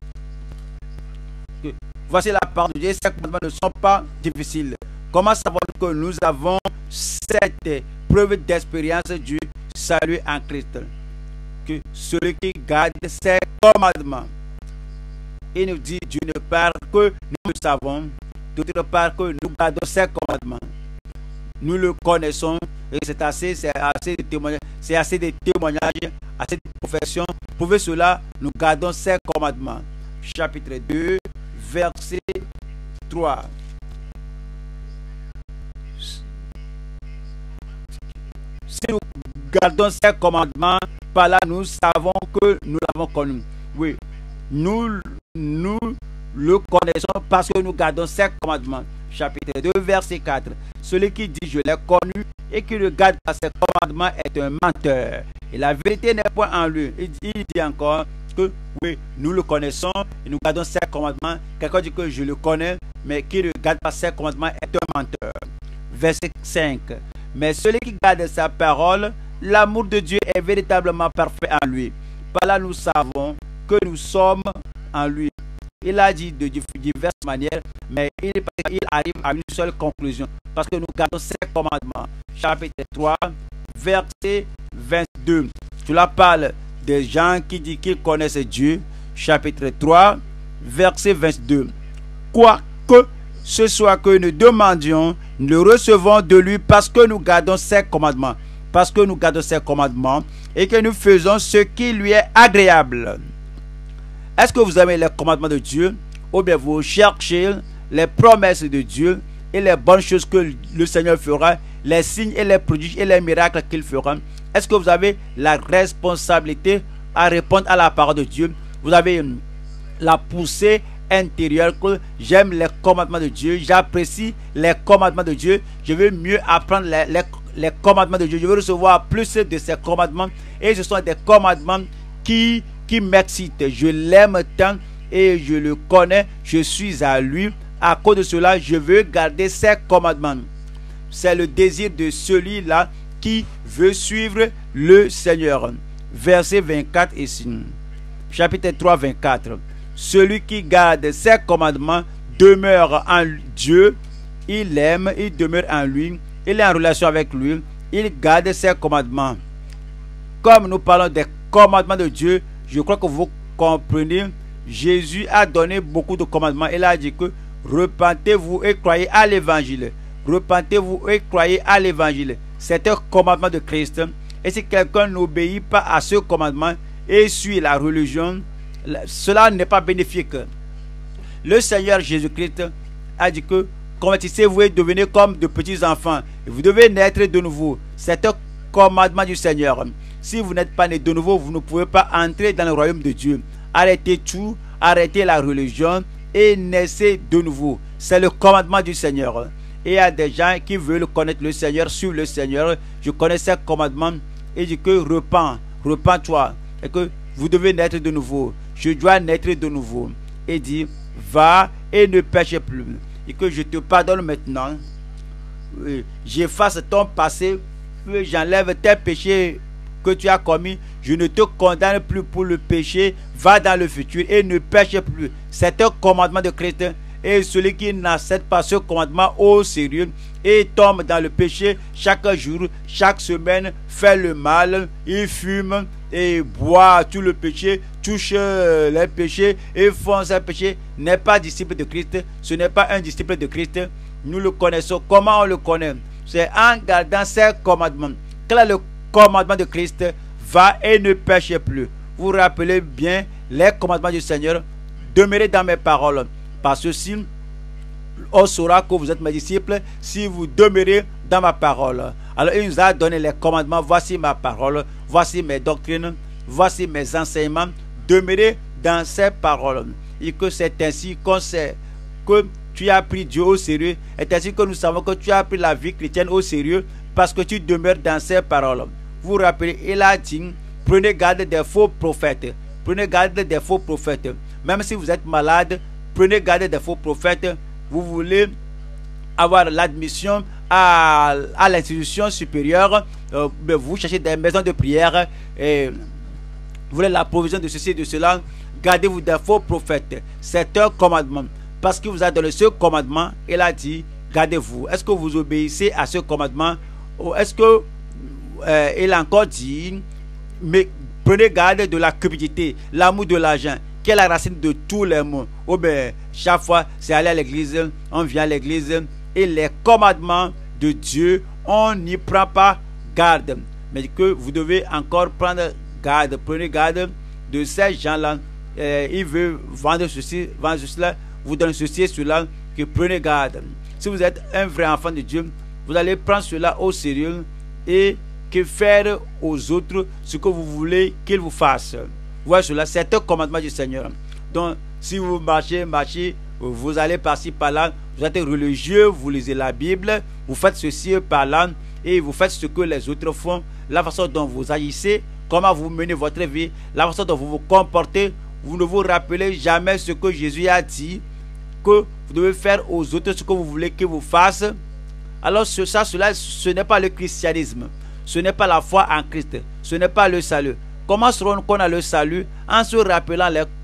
Voici la parole de Dieu. Ces commandements ne sont pas difficiles. Comment savons-nous que nous avons cette preuve d'expérience du salut en Christ? Que celui qui garde ses commandements. Il nous dit d'une part que nous le savons, d'autre part que nous gardons ses commandements. Nous le connaissons et c'est assez de témoignages, assez de professions. Pour cela, nous gardons ses commandements. Chapitre 2, verset 3. Si nous gardons ses commandements, par là nous savons que nous l'avons connu. Oui, nous le connaissons parce que nous gardons ses commandements. Chapitre 2, verset 4. Celui qui dit je l'ai connu et qui ne garde pas ses commandements est un menteur. Et la vérité n'est point en lui. Il dit encore que oui, nous le connaissons et nous gardons ses commandements. Quelqu'un dit que je le connais, mais qui ne garde pas ses commandements est un menteur. Verset 5. Mais celui qui garde sa parole, l'amour de Dieu est véritablement parfait en lui. Par là nous savons que nous sommes en lui. il a dit de diverses manières, mais il arrive à une seule conclusion. Parce que nous gardons ces commandements. Chapitre 3, verset 22. Cela parle des gens qui disent qu'ils connaissent Dieu. Chapitre 3, verset 22. Quoique ce soit que nous demandions, nous le recevons de lui parce que nous gardons ses commandements. Parce que nous gardons ses commandements et que nous faisons ce qui lui est agréable. Est-ce que vous aimez les commandements de Dieu? Ou bien vous cherchez les promesses de Dieu et les bonnes choses que le Seigneur fera, les signes et les prodiges et les miracles qu'il fera? Est-ce que vous avez la responsabilité à répondre à la parole de Dieu? Vous avez la poussée intérieure que j'aime les commandements de Dieu, j'apprécie les commandements de Dieu, je veux mieux apprendre les commandements de Dieu, je veux recevoir plus de ces commandements et ce sont des commandements qui m'excitent. Je l'aime tant et je le connais, je suis à lui. À cause de cela, je veux garder ses commandements. C'est le désir de celui-là qui veut suivre le Seigneur. Verset 24 ici. Chapitre 3, 24. Celui qui garde ses commandements demeure en Dieu. Il l'aime, il demeure en lui. Il est en relation avec lui. Il garde ses commandements. Comme nous parlons des commandements de Dieu, je crois que vous comprenez. Jésus a donné beaucoup de commandements. Il a dit que repentez-vous et croyez à l'évangile. Repentez-vous et croyez à l'évangile. C'est un commandement de Christ. Et si quelqu'un n'obéit pas à ce commandement et suit la religion, cela n'est pas bénéfique. Le Seigneur Jésus-Christ a dit que convertissez-vous et devenez comme de petits enfants. Vous devez naître de nouveau. C'est un commandement du Seigneur. Si vous n'êtes pas né de nouveau, vous ne pouvez pas entrer dans le royaume de Dieu. Arrêtez tout, arrêtez la religion et naissez de nouveau. C'est le commandement du Seigneur. Et il y a des gens qui veulent connaître le Seigneur, suivre le Seigneur. Je connais ces commandements et dit que repens-toi. Et que vous devez naître de nouveau. Je dois naître de nouveau. Et dit, va et ne pêche plus. Et que je te pardonne maintenant. J'efface ton passé. J'enlève tes péchés que tu as commis. Je ne te condamne plus pour le péché. Va dans le futur et ne pêche plus. C'est un commandement de Christ. Et celui qui n'accepte pas ce commandement au sérieux et tombe dans le péché chaque jour, chaque semaine, fait le mal, il fume et boit tout le péché, touche les péchés et fonce un péché, n'est pas disciple de Christ. Ce n'est pas un disciple de Christ. Nous le connaissons. Comment on le connaît? C'est en gardant ses commandements. Quel est le commandement de Christ? Va et ne pêche plus. Vous vous rappelez bien les commandements du Seigneur. Demeurez dans mes paroles. Parce que si on saura que vous êtes mes disciples, si vous demeurez dans ma parole. Alors il nous a donné les commandements. Voici ma parole, voici mes doctrines, voici mes enseignements. Demeurez dans ces paroles. Et que c'est ainsi qu'on sait que tu as pris Dieu au sérieux. C'est ainsi que nous savons que tu as pris la vie chrétienne au sérieux parce que tu demeures dans ces paroles. Vous vous rappelez, il a dit, prenez garde des faux prophètes. Prenez garde des faux prophètes. Même si vous êtes malade, prenez garde des faux prophètes. Vous voulez avoir l'admission à l'institution supérieure, vous cherchez des maisons de prière et vous voulez la provision de ceci et de cela, gardez-vous des faux prophètes. C'est un commandement. Parce qu'il vous a donné ce commandement, il a dit, gardez-vous. Est-ce que vous obéissez à ce commandement? Ou est-ce que il a encore dit, mais prenez garde de la cupidité, l'amour de l'argent, qui est la racine de tous les maux. Oh ben, chaque fois, c'est aller à l'église, on vient à l'église, et les commandements de Dieu, on n'y prend pas garde. Mais que vous devez encore prendre garde, prenez garde de ces gens-là. Il veut vendre ceci, vendre cela, vous donne ceci et cela, que prenez garde. Si vous êtes un vrai enfant de Dieu, vous allez prendre cela au sérieux et que faire aux autres ce que vous voulez qu'ils vous fassent. Voilà cela, c'est un commandement du Seigneur. Donc, si vous marchez, vous allez par-ci, par-là, vous êtes religieux, vous lisez la Bible, vous faites ceci par-là, et vous faites ce que les autres font, la façon dont vous agissez, comment vous menez votre vie, la façon dont vous vous comportez, vous ne vous rappelez jamais ce que Jésus a dit, que vous devez faire aux autres ce que vous voulez qu'ils vous fassent. Alors cela, ce n'est pas le christianisme, ce n'est pas la foi en Christ, ce n'est pas le salut. Comment saurons-nous qu'on a le salut? En se rappelant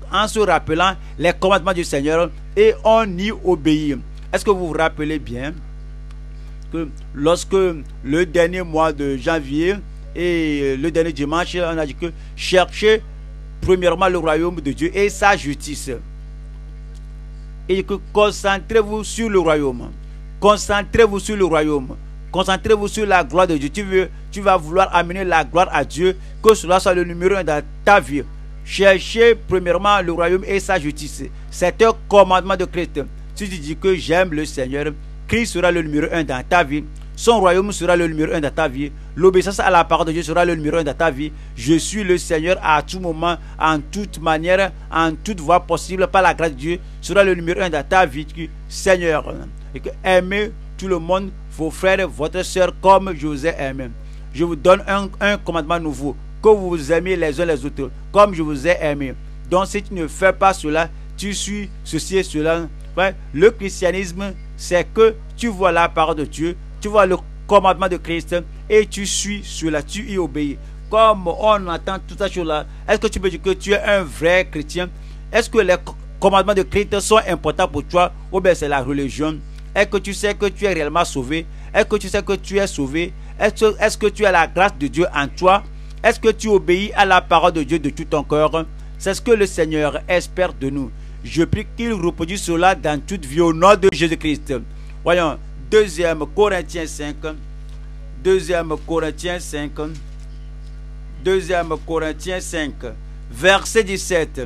en se rappelant les commandements du Seigneur et on y obéit. Est-ce que vous vous rappelez bien que lorsque le dernier mois de janvier et le dernier dimanche, on a dit que cherchez premièrement le royaume de Dieu et sa justice. Et que concentrez-vous sur le royaume. Concentrez-vous sur le royaume. Concentrez-vous sur la gloire de Dieu. Tu vas vouloir amener la gloire à Dieu, que cela soit le numéro 1 dans ta vie. Cherchez premièrement le royaume et sa justice. C'est un commandement de Christ. Si tu dis que j'aime le Seigneur, Christ sera le numéro 1 dans ta vie. Son royaume sera le numéro 1 dans ta vie. L'obéissance à la parole de Dieu sera le numéro 1 dans ta vie. Je suis le Seigneur à tout moment, en toute manière, en toute voie possible, par la grâce de Dieu, sera le numéro 1 dans ta vie, Seigneur. Et que aimez tout le monde, vos frères, votre soeur, comme je vous ai aimé. Je vous donne un commandement nouveau, que vous vous aimiez les uns les autres, comme je vous ai aimé. Donc si tu ne fais pas cela, tu suis ceci et cela. Ouais, le christianisme, c'est que tu vois la parole de Dieu, tu vois le commandement de Christ et tu suis cela, tu y obéis. Comme on entend tout ça là, est-ce que tu peux dire que tu es un vrai chrétien? Est-ce que les commandements de Christ sont importants pour toi ou bien c'est la religion? Est-ce que tu sais que tu es réellement sauvé? Est-ce que tu sais que tu es sauvé? Est-ce que tu as la grâce de Dieu en toi? Est-ce que tu obéis à la parole de Dieu de tout ton cœur? C'est ce que le Seigneur espère de nous. Je prie qu'il reproduise cela dans toute vie au nom de Jésus-Christ. Voyons, 2 Corinthiens 5. 2 Corinthiens 5. 2 Corinthiens 5. Verset 17.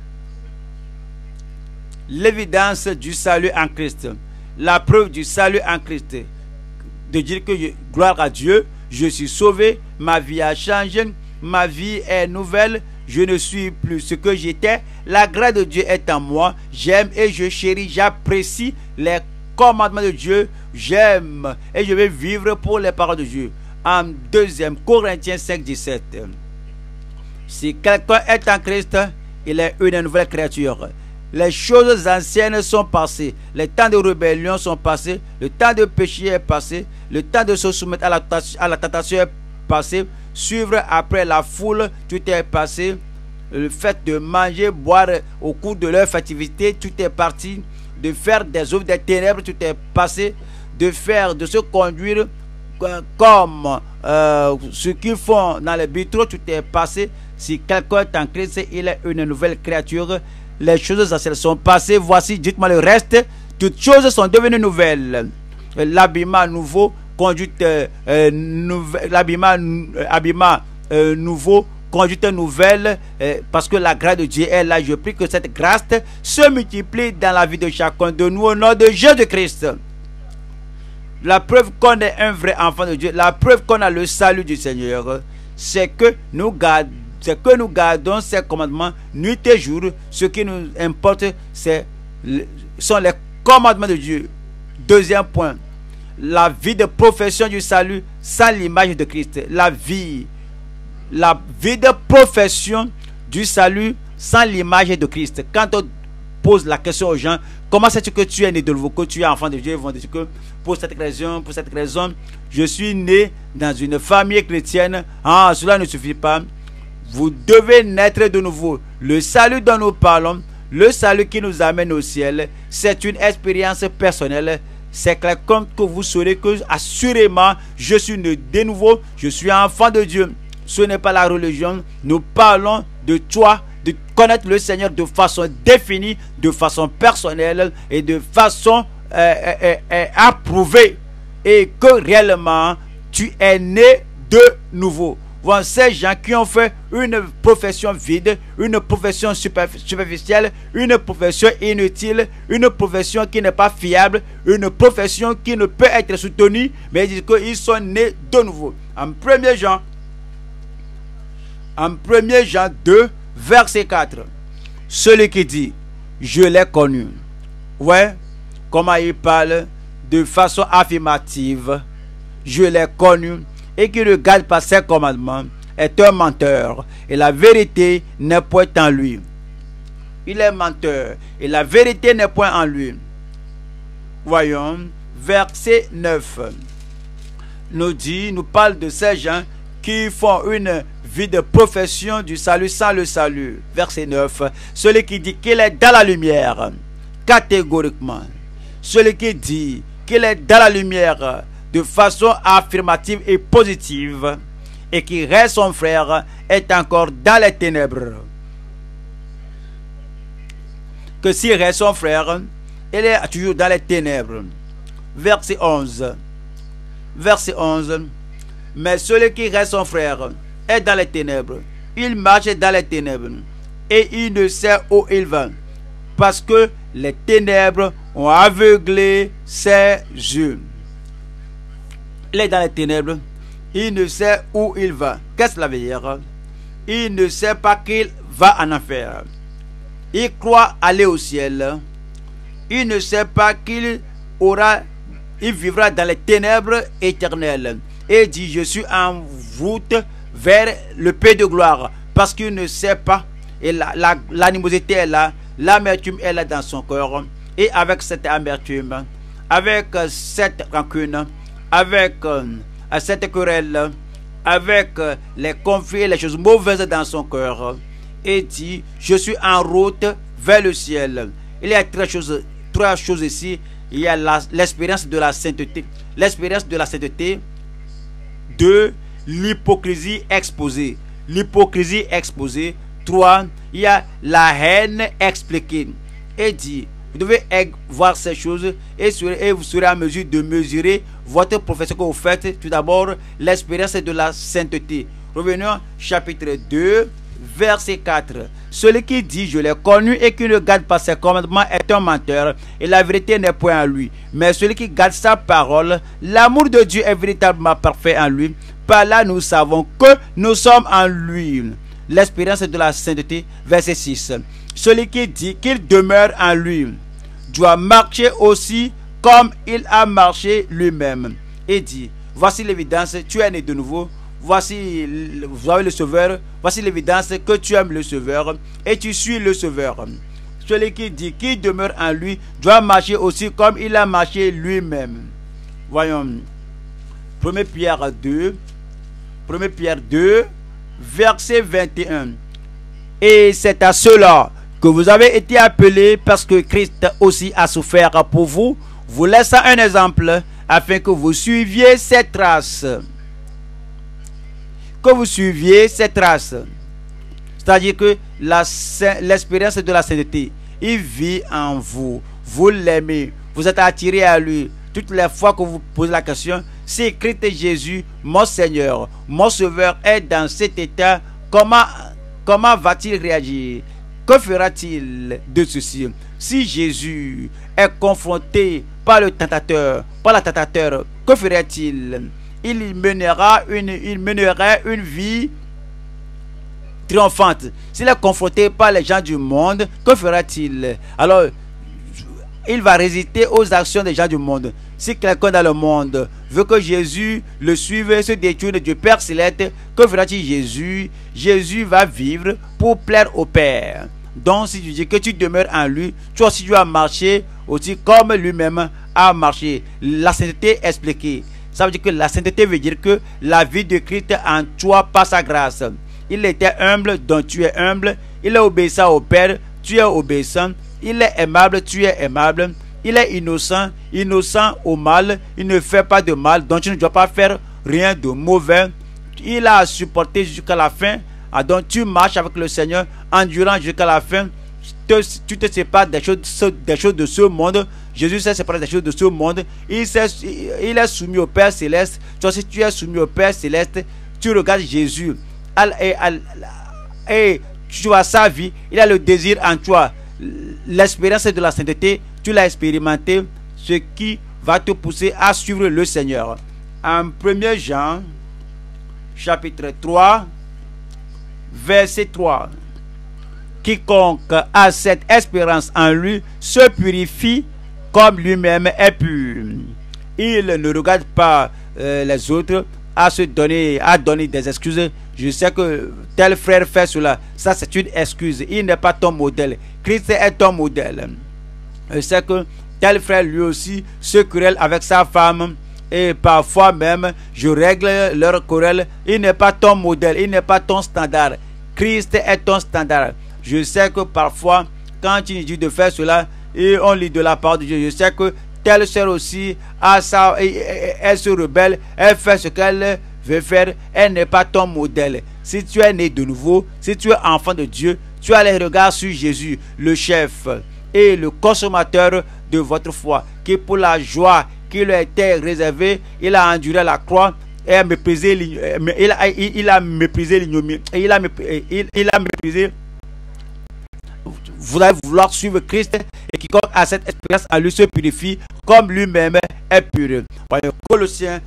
L'évidence du salut en Christ. La preuve du salut en Christ. De dire que gloire à Dieu, je suis sauvé, ma vie a changé, ma vie est nouvelle, je ne suis plus ce que j'étais, la grâce de Dieu est en moi, j'aime et je chéris, j'apprécie les commandements de Dieu, j'aime et je vais vivre pour les paroles de Dieu. En 2 Corinthiens 5, 17. Si quelqu'un est en Christ, il est une nouvelle créature. Les choses anciennes sont passées, les temps de rébellion sont passés, le temps de péché est passé, le temps de se soumettre à la tentation est passé, suivre après la foule, tout est passé, le fait de manger, boire au cours de leur festivité, tout est parti, de faire des œuvres des ténèbres, tout est passé, de se conduire comme ce qu'ils font dans les bistrots, tout est passé. Si quelqu'un est en Christ, il est une nouvelle créature. Les choses anciennes sont passées, voici, dites-moi le reste, toutes choses sont devenues nouvelles. L'habillement nouveau, conduite l'habillement nouveau, conduite nouvelle, parce que la grâce de Dieu est là. Je prie que cette grâce se multiplie dans la vie de chacun de nous au nom de Jésus-Christ. La preuve qu'on est un vrai enfant de Dieu, la preuve qu'on a le salut du Seigneur, c'est que nous gardons ces commandements nuit et jour. Ce qui nous importe, sont les commandements de Dieu. Deuxième point, la vie de profession du salut sans l'image de Christ. La vie de profession du salut sans l'image de Christ. Quand on pose la question aux gens, comment sais-tu que tu es né de nouveau, que tu es enfant de Dieu, ils vont dire que pour cette raison, je suis né dans une famille chrétienne. Ah, cela ne suffit pas. Vous devez naître de nouveau. Le salut dont nous parlons, le salut qui nous amène au ciel, c'est une expérience personnelle. C'est clair comme que vous saurez que assurément je suis né de nouveau, je suis enfant de Dieu. Ce n'est pas la religion. Nous parlons de toi, de connaître le Seigneur de façon définie, de façon personnelle et de façon approuvée. Et que réellement tu es né de nouveau. Voilà, ces gens qui ont fait une profession vide, une profession superficielle, une profession inutile, une profession qui n'est pas fiable, une profession qui ne peut être soutenue, mais ils disent qu'ils sont nés de nouveau. En 1er Jean 2, verset 4, celui qui dit, je l'ai connu. Ouais, comment il parle de façon affirmative, je l'ai connu, et qui ne garde pas ses commandements, est un menteur, et la vérité n'est point en lui. Il est menteur, et la vérité n'est point en lui. Voyons, verset 9 nous parle de ces gens qui font une vie de profession du salut sans le salut. Verset 9. Celui qui dit qu'il est dans la lumière, catégoriquement. Celui qui dit qu'il est dans la lumière de façon affirmative et positive, et qui reste son frère, est encore dans les ténèbres. Que s'il reste son frère, il est toujours dans les ténèbres. Verset 11. Verset 11. Mais celui qui reste son frère est dans les ténèbres. Il marche dans les ténèbres et il ne sait où il va, parce que les ténèbres ont aveuglé ses yeux. Il est dans les ténèbres, il ne sait où il va. Qu'est-ce que cela veut dire? Il ne sait pas qu'il va en enfer. Il croit aller au ciel. Il ne sait pas qu'il vivra dans les ténèbres éternelles. Et dit, je suis en route vers le pays de gloire. Parce qu'il ne sait pas. Et l'animosité est là. L'amertume est là dans son cœur. Et avec cette amertume, avec cette rancune, avec cette querelle, avec les conflits et les choses mauvaises dans son cœur, et dit, je suis en route vers le ciel. Il y a trois choses ici. Il y a l'expérience de la sainteté. L'expérience de la sainteté. 2. L'hypocrisie exposée. L'hypocrisie exposée. 3. Il y a la haine expliquée. Et dit, vous devez voir ces choses et vous serez en mesure de mesurer votre profession que vous faites. Tout d'abord, l'expérience de la sainteté. Revenons chapitre 2, verset 4. Celui qui dit je l'ai connu et qui ne garde pas ses commandements est un menteur, et la vérité n'est point en lui. Mais celui qui garde sa parole, l'amour de Dieu est véritablement parfait en lui. Par là nous savons que nous sommes en lui. L'expérience de la sainteté, verset 6. Celui qui dit qu'il demeure en lui doit marcher aussi comme il a marché lui-même. Et dit, voici l'évidence, tu es né de nouveau. Voici, vous avez le Sauveur. Voici l'évidence que tu aimes le Sauveur et tu suis le Sauveur. Celui qui dit qu'il demeure en lui doit marcher aussi comme il a marché lui-même. Voyons. 1 Pierre 2, verset 21. Et c'est à cela que vous avez été appelés, parce que Christ aussi a souffert pour vous, vous laissant un exemple afin que vous suiviez ses traces. Que vous suiviez ces traces. C'est-à-dire que l'expérience de la sainteté, il vit en vous. Vous l'aimez. Vous êtes attiré à lui. Toutes les fois que vous posez la question, si Christ Jésus, mon Seigneur, mon Sauveur, est dans cet état, comment va-t-il réagir? Que fera-t-il de ceci? Si Jésus est confronté par le tentateur, que ferait-il? Il mènerait une vie triomphante. S'il est confronté par les gens du monde, que fera-t-il? Alors, il va résister aux actions des gens du monde. Si quelqu'un dans le monde veut que Jésus le suive et se détourne du Père Céleste, que fera-t-il Jésus? Jésus va vivre pour plaire au Père. Donc, si tu dis que tu demeures en lui, toi aussi tu vas marcher aussi comme lui-même a marché. La sainteté expliquée. Ça veut dire que la sainteté veut dire que la vie de Christ en toi par sa grâce. Il était humble, donc tu es humble. Il est obéissant au Père, tu es obéissant. Il est aimable, tu es aimable. Il est innocent, innocent au mal. Il ne fait pas de mal, donc tu ne dois pas faire rien de mauvais. Il a supporté jusqu'à la fin. Donc tu marches avec le Seigneur, endurant jusqu'à la fin. Tu te sépares des choses de ce monde. Jésus s'est séparé des choses de ce monde. Il est soumis au Père Céleste. Toi, si tu es soumis au Père Céleste, tu regardes Jésus. Et tu vois sa vie. Il a le désir en toi. L'expérience de la sainteté, tu l'as expérimenté. Ce qui va te pousser à suivre le Seigneur. En 1 Jean, chapitre 3, verset 3. Quiconque a cette espérance en lui se purifie comme lui-même est pur. Il ne regarde pas les autres à donner des excuses. Je sais que tel frère fait cela. Ça, c'est une excuse. Il n'est pas ton modèle. Christ est ton modèle. Je sais que tel frère lui aussi se querelle avec sa femme. Et parfois même, je règle leur querelle. Il n'est pas ton modèle, il n'est pas ton standard. Christ est ton standard. Je sais que parfois, quand il dit de faire cela, et on lit de la part de Dieu, je sais que telle sœur aussi a ça, elle se rebelle, elle fait ce qu'elle veut faire, elle n'est pas ton modèle. Si tu es né de nouveau, si tu es enfant de Dieu, tu as les regards sur Jésus, le chef et le consommateur de votre foi, qui pour la joie qui lui était réservée, il a enduré la croix et a méprisé il a méprisé l'ignominie, il a méprisé. Vous allez vouloir suivre Christ, et quiconque a cette expérience en lui se purifie comme lui-même est pur. Voyons, Colossiens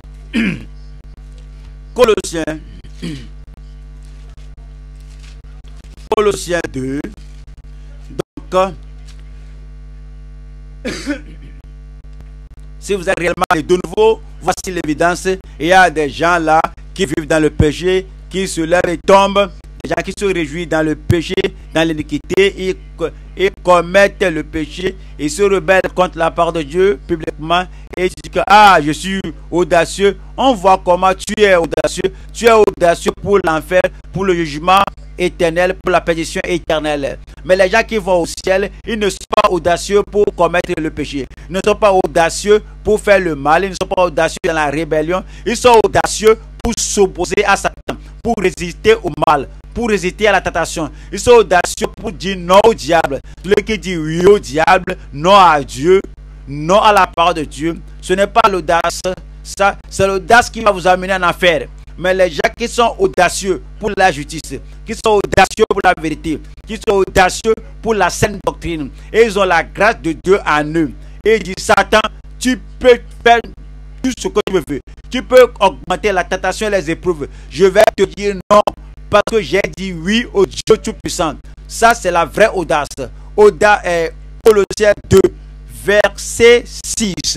Colossiens 2. Donc, si vous êtes réellement de nouveau, voici l'évidence. Il y a des gens là qui vivent dans le péché, qui se lèvent et tombent. Des gens qui se réjouissent dans le péché, dans l'iniquité, et commettent le péché et se rebellent contre la part de Dieu publiquement. Et tu dis que je suis audacieux. On voit comment tu es audacieux. Tu es audacieux pour l'enfer, pour le jugement éternel, pour la perdition éternelle. Mais les gens qui vont au ciel, ils ne sont pas audacieux pour commettre le péché. Ils ne sont pas audacieux pour faire le mal. Ils ne sont pas audacieux dans la rébellion. Ils sont audacieux pour s'opposer à Satan, pour résister au mal, pour résister à la tentation. Ils sont audacieux pour dire non au diable. Celui qui dit oui au diable, non à Dieu, non à la parole de Dieu, ce n'est pas l'audace. Ça, c'est l'audace qui va vous amener en enfer. Mais les gens qui sont audacieux pour la justice, qui sont audacieux pour la vérité, qui sont audacieux pour la saine doctrine, et ils ont la grâce de Dieu en eux. Et il dit, Satan, tu peux faire tout ce que tu veux. Tu peux augmenter la tentation et les épreuves. Je vais te dire non, parce que j'ai dit oui au Dieu Tout-Puissant. Ça, c'est la vraie audace. Colossiens 2, verset 6.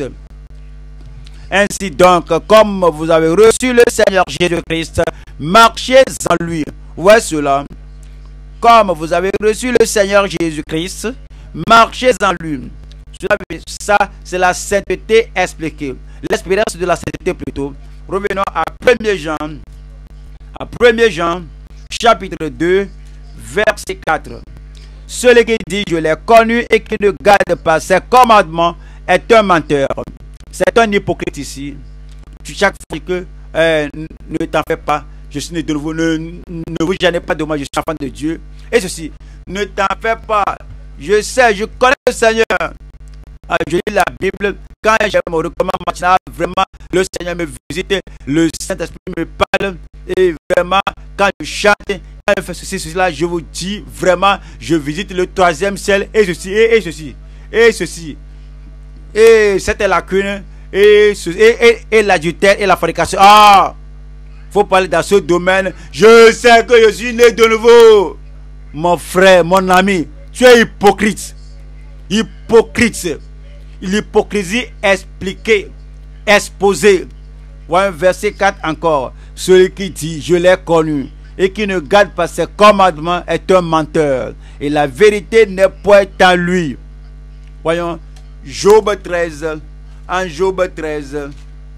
Ainsi donc, comme vous avez reçu le Seigneur Jésus-Christ, marchez en lui. Ouais, cela. Comme vous avez reçu le Seigneur Jésus-Christ, marchez en lui. Ça, c'est la sainteté expliquée. L'expérience de la sainteté plutôt. Revenons à 1 Jean. À 1 Jean, chapitre 2, verset 4. Celui qui dit je l'ai connu et qui ne garde pas ses commandements est un menteur. C'est un hypocrite ici. Chaque fois que ne t'en fais pas, je suis né de nouveau, ne vous gênez pas de moi, je suis enfant de Dieu. Et ceci, ne t'en fais pas. Je sais, je connais le Seigneur. Je lis la Bible. Quand je me recommande maintenant, vraiment, le Seigneur me visite, le Saint-Esprit me parle. Et vraiment, quand je chante, quand je fais ceci, là, je vous dis vraiment, je visite le 3e ciel, et ceci, et ceci, et ceci. Et cette lacune, et l'adultère et la fornication. Faut parler dans ce domaine. Je sais que je suis né de nouveau. Mon frère, mon ami, tu es hypocrite. Hypocrite. L'hypocrisie expliquée, exposée. Voilà, verset 4 encore. Celui qui dit je l'ai connu et qui ne garde pas ses commandements est un menteur. Et la vérité n'est point en lui. Voyons, Job 13. En Job 13.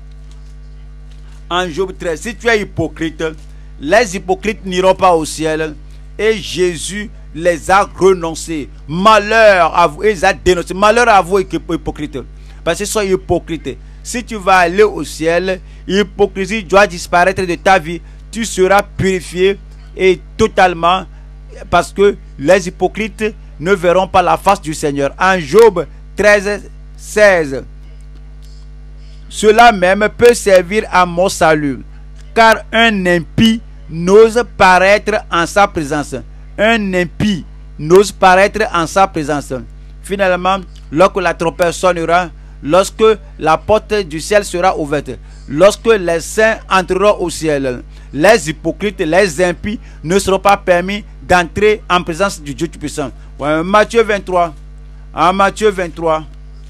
En Job 13. Si tu es hypocrite, les hypocrites n'iront pas au ciel. Et Jésus les a renoncés. Malheur à vous, ils ont dénoncé. Malheur à vous, hypocrites. Parce qu'ils sont hypocrites. Si tu vas aller au ciel, l'hypocrisie doit disparaître de ta vie. Tu seras purifié et totalement. Parce que les hypocrites ne verront pas la face du Seigneur. En Job 13, 16. Cela même peut servir à mon salut. Car un impie n'ose paraître en sa présence. Un impie n'ose paraître en sa présence. Finalement, lorsque la trompette sonnera, lorsque la porte du ciel sera ouverte, lorsque les saints entreront au ciel, les hypocrites, les impies ne seront pas permis d'entrer en présence du Dieu Tout-Puissant. Matthieu 23. En Matthieu 23,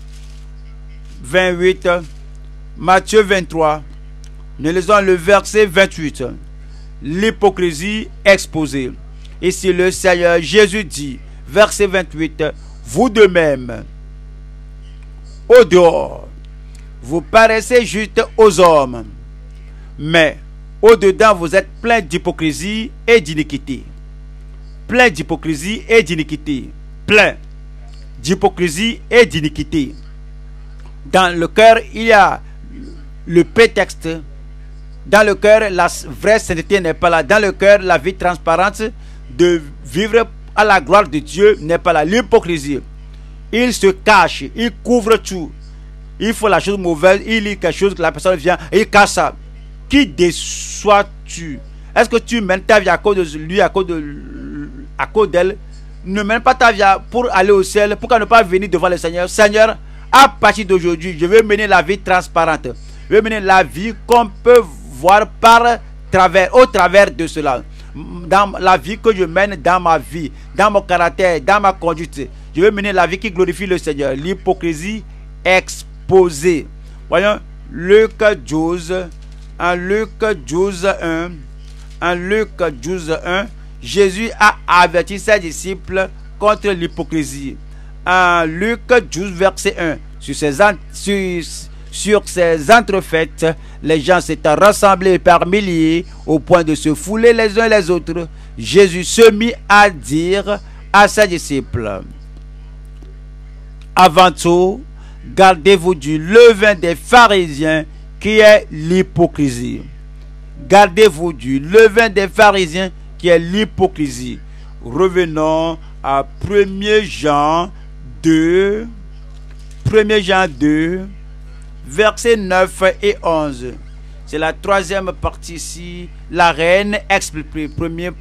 28. Matthieu 23. Nous lisons le verset 28. L'hypocrisie exposée. Ici le Seigneur Jésus dit, verset 28, vous de même, au dehors, vous paraissez juste aux hommes, mais au-dedans, vous êtes plein d'hypocrisie et d'iniquité. Plein d'hypocrisie et d'iniquité. Plein d'hypocrisie et d'iniquité. Dans le cœur, il y a le prétexte. Dans le cœur, la vraie sainteté n'est pas là. Dans le cœur, la vie transparente de vivre à la gloire de Dieu n'est pas là. L'hypocrisie. Il se cache, il couvre tout. Il faut la chose mauvaise, il lit quelque chose que la personne vient et il cache ça. Qui déçois-tu? Est-ce que tu mènes ta vie à cause de lui, à cause d'elle? Ne mène pas ta vie pour aller au ciel. Pourquoi ne pas venir devant le Seigneur? Seigneur, à partir d'aujourd'hui, je veux mener la vie transparente. Je veux mener la vie qu'on peut voir au travers de cela. Dans la vie que je mène dans ma vie, dans mon caractère, dans ma conduite. Je veux mener la vie qui glorifie le Seigneur. L'hypocrisie exposée. Voyons, Luc 12. En Luc 12:1, Jésus a averti ses disciples contre l'hypocrisie. En Luc 12, verset 1, sur ces entrefaites, les gens s'étaient rassemblés par milliers au point de se fouler les uns les autres. Jésus se mit à dire à ses disciples: avant tout, gardez-vous du levain des pharisiens, qui est l'hypocrisie. Gardez-vous du levain des pharisiens, qui est l'hypocrisie. Revenons à 1 Jean 2, versets 9 et 11. C'est la troisième partie ici. La reine explique.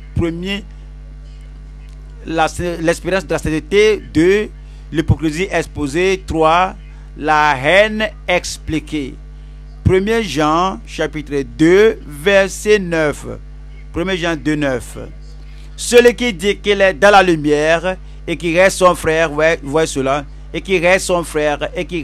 L'expérience de la sainteté. 2. L'hypocrisie exposée. 3. La reine expliquée. 1 Jean chapitre 2 verset 9. 1 Jean 2, 9. Celui qui dit qu'il est dans la lumière et qui reste son frère, voyez cela, et qui reste son frère,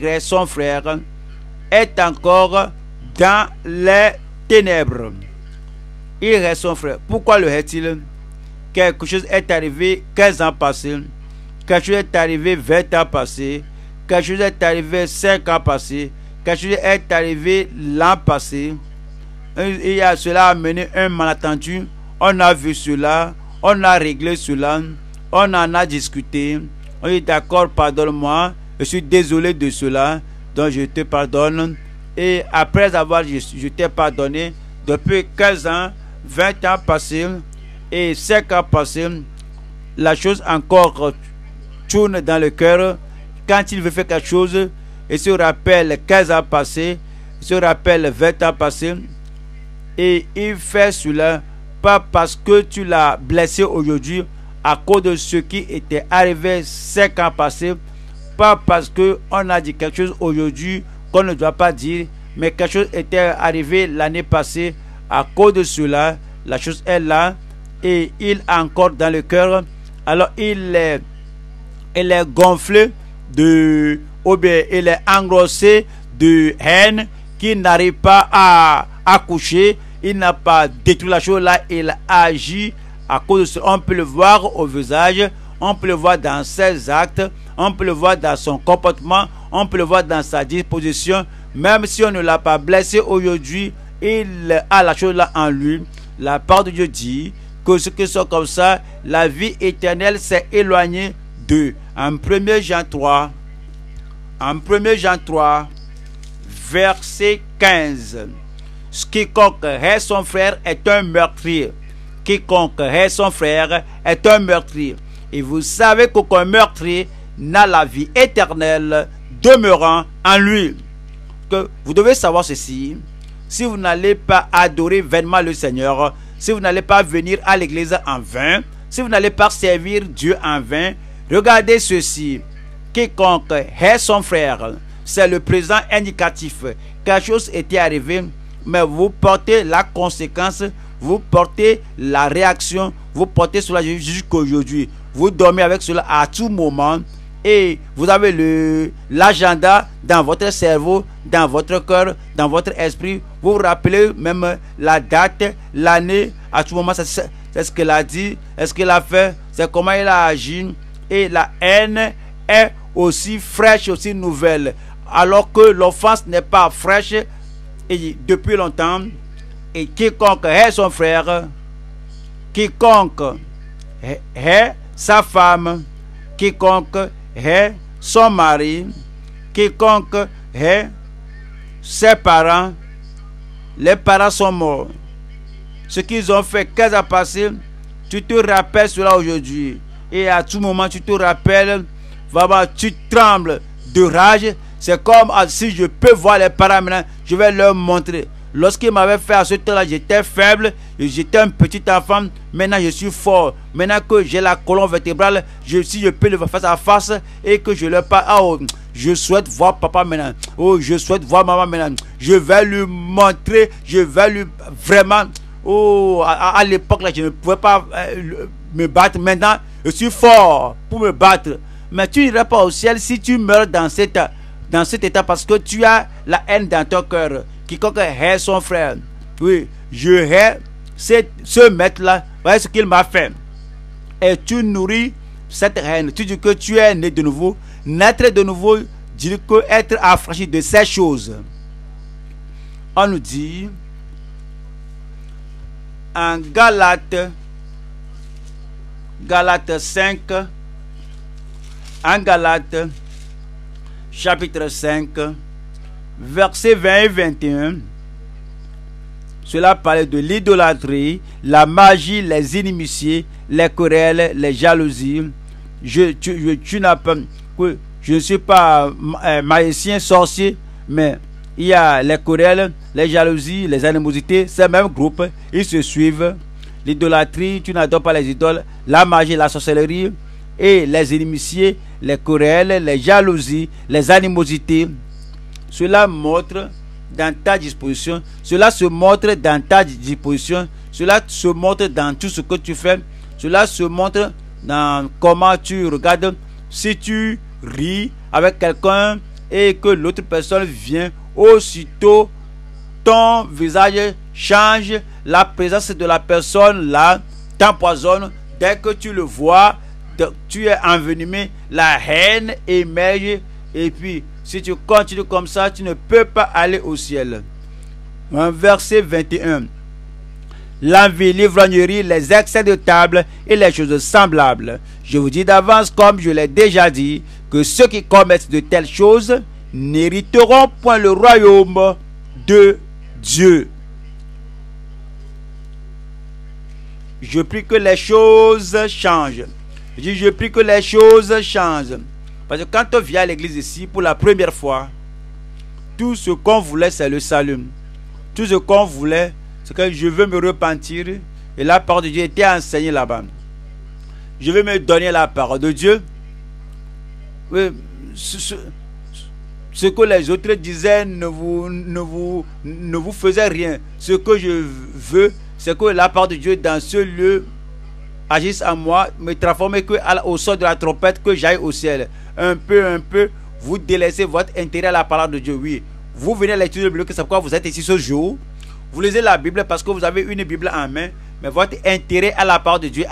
est encore dans les ténèbres. Il reste son frère. Pourquoi le est-il? Quelque chose est arrivé 15 ans passés. Quelque chose est arrivé 20 ans passés. Quelque chose est arrivé 5 ans passés. Quelque chose est arrivé l'an passé. Et cela a mené un malentendu. On a vu cela. On a réglé cela. On en a discuté. On est d'accord, pardonne-moi. Je suis désolé de cela. Donc je te pardonne. Et après avoir je t'ai pardonné, depuis 15 ans, 20 ans passés et 5 ans passés, la chose encore tourne dans le cœur. Quand il veut faire quelque chose, il se rappelle 15 ans passés, il se rappelle 20 ans passés, et il fait cela pas parce que tu l'as blessé aujourd'hui à cause de ce qui était arrivé 5 ans passés, pas parce que on a dit quelque chose aujourd'hui qu'on ne doit pas dire, mais quelque chose était arrivé l'année passée. À cause de cela, la chose est là et il est encore dans le cœur. Alors il est gonflé ou bien il est engrossé de haine qui n'arrive pas à accoucher. Il n'a pas détruit la chose là, il agit à cause de cela. On peut le voir au visage, on peut le voir dans ses actes, on peut le voir dans son comportement, on peut le voir dans sa disposition. Même si on ne l'a pas blessé aujourd'hui, il a la chose là en lui. La parole de Dieu dit que ceux qui sont comme ça, la vie éternelle s'est éloignée d'eux. En 1 Jean 3, verset 15. Quiconque hait son frère est un meurtrier. Quiconque hait son frère est un meurtrier. Et vous savez qu'aucun meurtrier n'a la vie éternelle demeurant en lui. Que vous devez savoir ceci. Si vous n'allez pas adorer vainement le Seigneur, si vous n'allez pas venir à l'église en vain, si vous n'allez pas servir Dieu en vain, regardez ceci. Quiconque hait son frère, c'est le présent indicatif. Quelque chose était arrivé, mais vous portez la conséquence, vous portez la réaction, vous portez cela jusqu'aujourd'hui. Vous dormez avec cela à tout moment et vous avez l'agenda dans votre cerveau, dans votre cœur, dans votre esprit. Vous vous rappelez même la date, l'année, à tout moment, c'est ce qu'elle a dit, est ce qu'elle a fait, c'est comment elle a agi. Et la haine est aussi fraîche, aussi nouvelle. alors que l'offense n'est pas fraîche et depuis longtemps. Et quiconque hait son frère, quiconque hait sa femme, quiconque hait son mari, quiconque hait ses parents, les parents sont morts. Ce qu'ils ont fait, qu'est-ce qui a passé? Tu te rappelles cela aujourd'hui. Et à tout moment, tu te rappelles, vraiment, tu trembles de rage. C'est comme si je peux voir les parents maintenant, je vais leur montrer. Lorsqu'il m'avait fait à ce temps-là, j'étais faible, j'étais un petit enfant. Maintenant, je suis fort. Maintenant que j'ai la colonne vertébrale, si je peux le voir face à face et que je leur parle, oh, je souhaite voir papa maintenant. Oh, je souhaite voir maman maintenant. Je vais lui montrer, je vais lui vraiment. Oh, à l'époque là, je ne pouvais pas me battre. Maintenant, je suis fort pour me battre. Mais tu n'iras pas au ciel si tu meurs dans cet état parce que tu as la haine dans ton cœur. Quiconque hait son frère. Oui, je hais ce maître-là. Voyez ce qu'il m'a fait. Et tu nourris cette haine. Tu dis que tu es né de nouveau. Naître de nouveau dit que être affranchi de ces choses. On nous dit en Galates 5, en Galates chapitre 5, versets 20 et 21, cela parlait de l'idolâtrie, la magie, les inimitiés, les querelles, les jalousies. Je ne suis pas magicien, sorcier, mais il y a les querelles, les jalousies, les animosités, ces mêmes groupes, ils se suivent. L'idolâtrie, tu n'adores pas les idoles, la magie, la sorcellerie, et les inimitiés, les querelles, les jalousies, les animosités. Cela montre dans ta disposition, cela se montre dans ta disposition, cela se montre dans tout ce que tu fais, cela se montre dans comment tu regardes. Si tu ris avec quelqu'un et que l'autre personne vient, aussitôt ton visage change, la présence de la personne là t'empoisonne. Dès que tu le vois, tu es envenimé, la haine émerge et puis si tu continues comme ça, tu ne peux pas aller au ciel. Verset 21. L'envie, l'ivrognerie, les excès de table et les choses semblables. Je vous dis d'avance, comme je l'ai déjà dit, que ceux qui commettent de telles choses n'hériteront point le royaume de Dieu. Je prie que les choses changent. Je dis, je prie que les choses changent. Parce que quand on vient à l'église ici pour la première fois, tout ce qu'on voulait, c'est le salut. Tout ce qu'on voulait, c'est que je veux me repentir. Et la parole de Dieu était enseignée là-bas. Je veux me donner la parole de Dieu. Oui, ce que les autres disaient ne vous faisait rien. Ce que je veux, c'est que la parole de Dieu dans ce lieu agisse en moi, me transforme au son de la trompette, que j'aille au ciel. Un peu, vous délaissez votre intérêt à la parole de Dieu. Oui, vous venez à l'étude de la Bible, c'est pourquoi vous êtes ici ce jour. Vous lisez la Bible parce que vous avez une Bible en main, mais votre intérêt à la parole de Dieu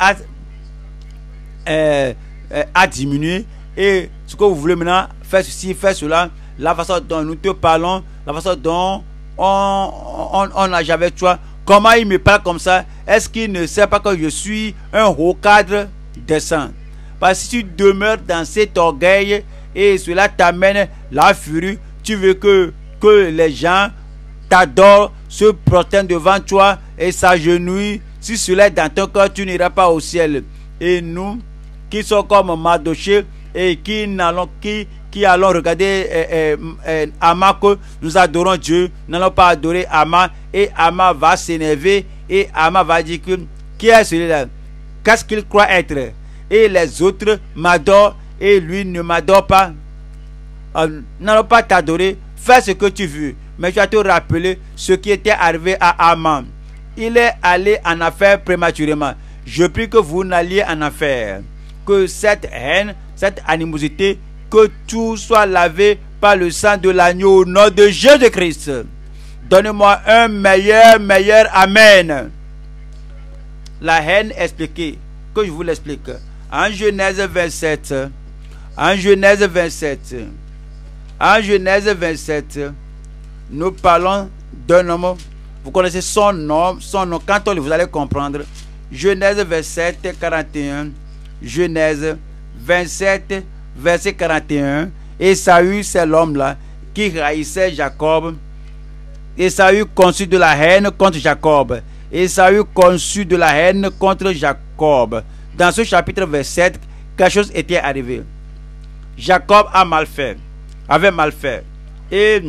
a diminué. Et ce que vous voulez maintenant, faire ceci, faire cela, la façon dont nous te parlons, la façon dont on a jamais toi, comment il me parle comme ça? Est-ce qu'il ne sait pas que je suis un haut cadre décent? Parce que si tu demeures dans cet orgueil et cela t'amène la furie, tu veux que les gens t'adorent, se prosternent devant toi et s'agenouillent. Si cela est dans ton cœur, tu n'iras pas au ciel. Et nous, qui sommes comme Mardochée et qui allons regarder Haman, que nous adorons Dieu, n'allons pas adorer Haman, et Haman va s'énerver et Haman va dire que qui est celui-là? Qu'est-ce qu'il croit être? Et les autres m'adorent et lui ne m'adore pas. N'allons pas t'adorer, fais ce que tu veux, mais tu vas te rappeler ce qui était arrivé à Haman. Il est allé en affaire prématurément. Je prie que vous n'alliez en affaire, que cette haine, cette animosité, que tout soit lavé par le sang de l'agneau au nom de Jésus-Christ. Donnez-moi un meilleur Amen. La haine expliquée, que je vous l'explique. En Genèse 27, En Genèse 27, nous parlons d'un homme. Vous connaissez son nom. Quand on vous allez comprendre. Genèse 27, 41. Genèse 27, verset 41. Ésaü, c'est l'homme-là qui haïssait Jacob. Ésaü conçut de la haine contre Jacob. Ésaü conçut de la haine contre Jacob. Dans ce chapitre 27, quelque chose était arrivé. Jacob avait mal fait. Et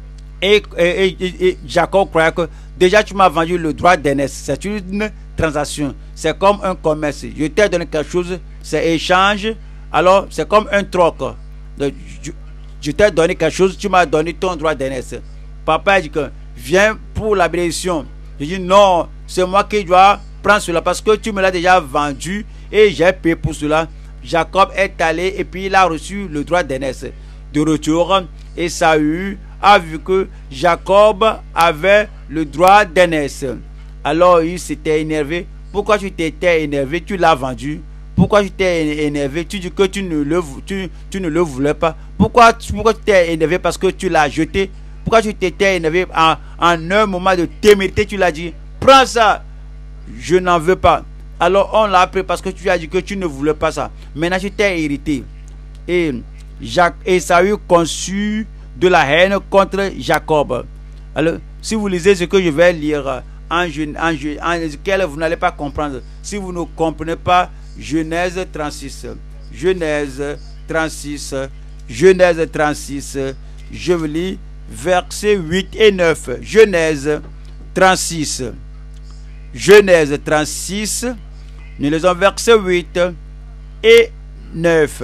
Jacob croyait que déjà tu m'as vendu le droit d'aînesse. C'est une transaction. C'est comme un commerce. Je t'ai donné quelque chose, c'est échange. Alors c'est comme un troc. Je t'ai donné quelque chose, tu m'as donné ton droit d'aînesse. Papa dit que viens pour la bénédiction. Je dis non, c'est moi qui dois prendre cela parce que tu me l'as déjà vendu et j'ai payé pour cela. Jacob est allé et puis il a reçu le droit d'aînesse. De retour, Ésaü a vu que Jacob avait le droit d'aînesse. Alors il s'était énervé. Pourquoi tu t'étais énervé? Tu l'as vendu. Pourquoi tu t'es énervé? Tu dis que tu ne le voulais pas. Pourquoi tu t'es énervé? Parce que tu l'as jeté. Pourquoi tu t'étais énervé en un moment de témérité? Tu l'as dit, prends ça. Je n'en veux pas. Alors on l'a pris parce que tu as dit que tu ne voulais pas ça. Maintenant tu t'es irrité. Et Ésaü conçut de la haine contre Jacob. Alors si vous lisez ce que je vais lire en Ézéchiel, vous n'allez pas comprendre. Si vous ne comprenez pas Genèse 36. Genèse 36. Genèse 36. Je vous lis versets 8 et 9. Genèse 36. Genèse 36. Nous lisons versets 8 et 9.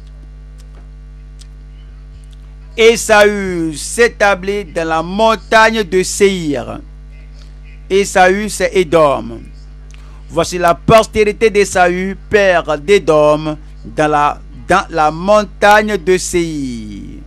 Ésaü s'établit dans la montagne de Séir. Ésaü, c'est Édom. Voici la postérité d'Ésaü, père d'Édom, dans la montagne de Séir.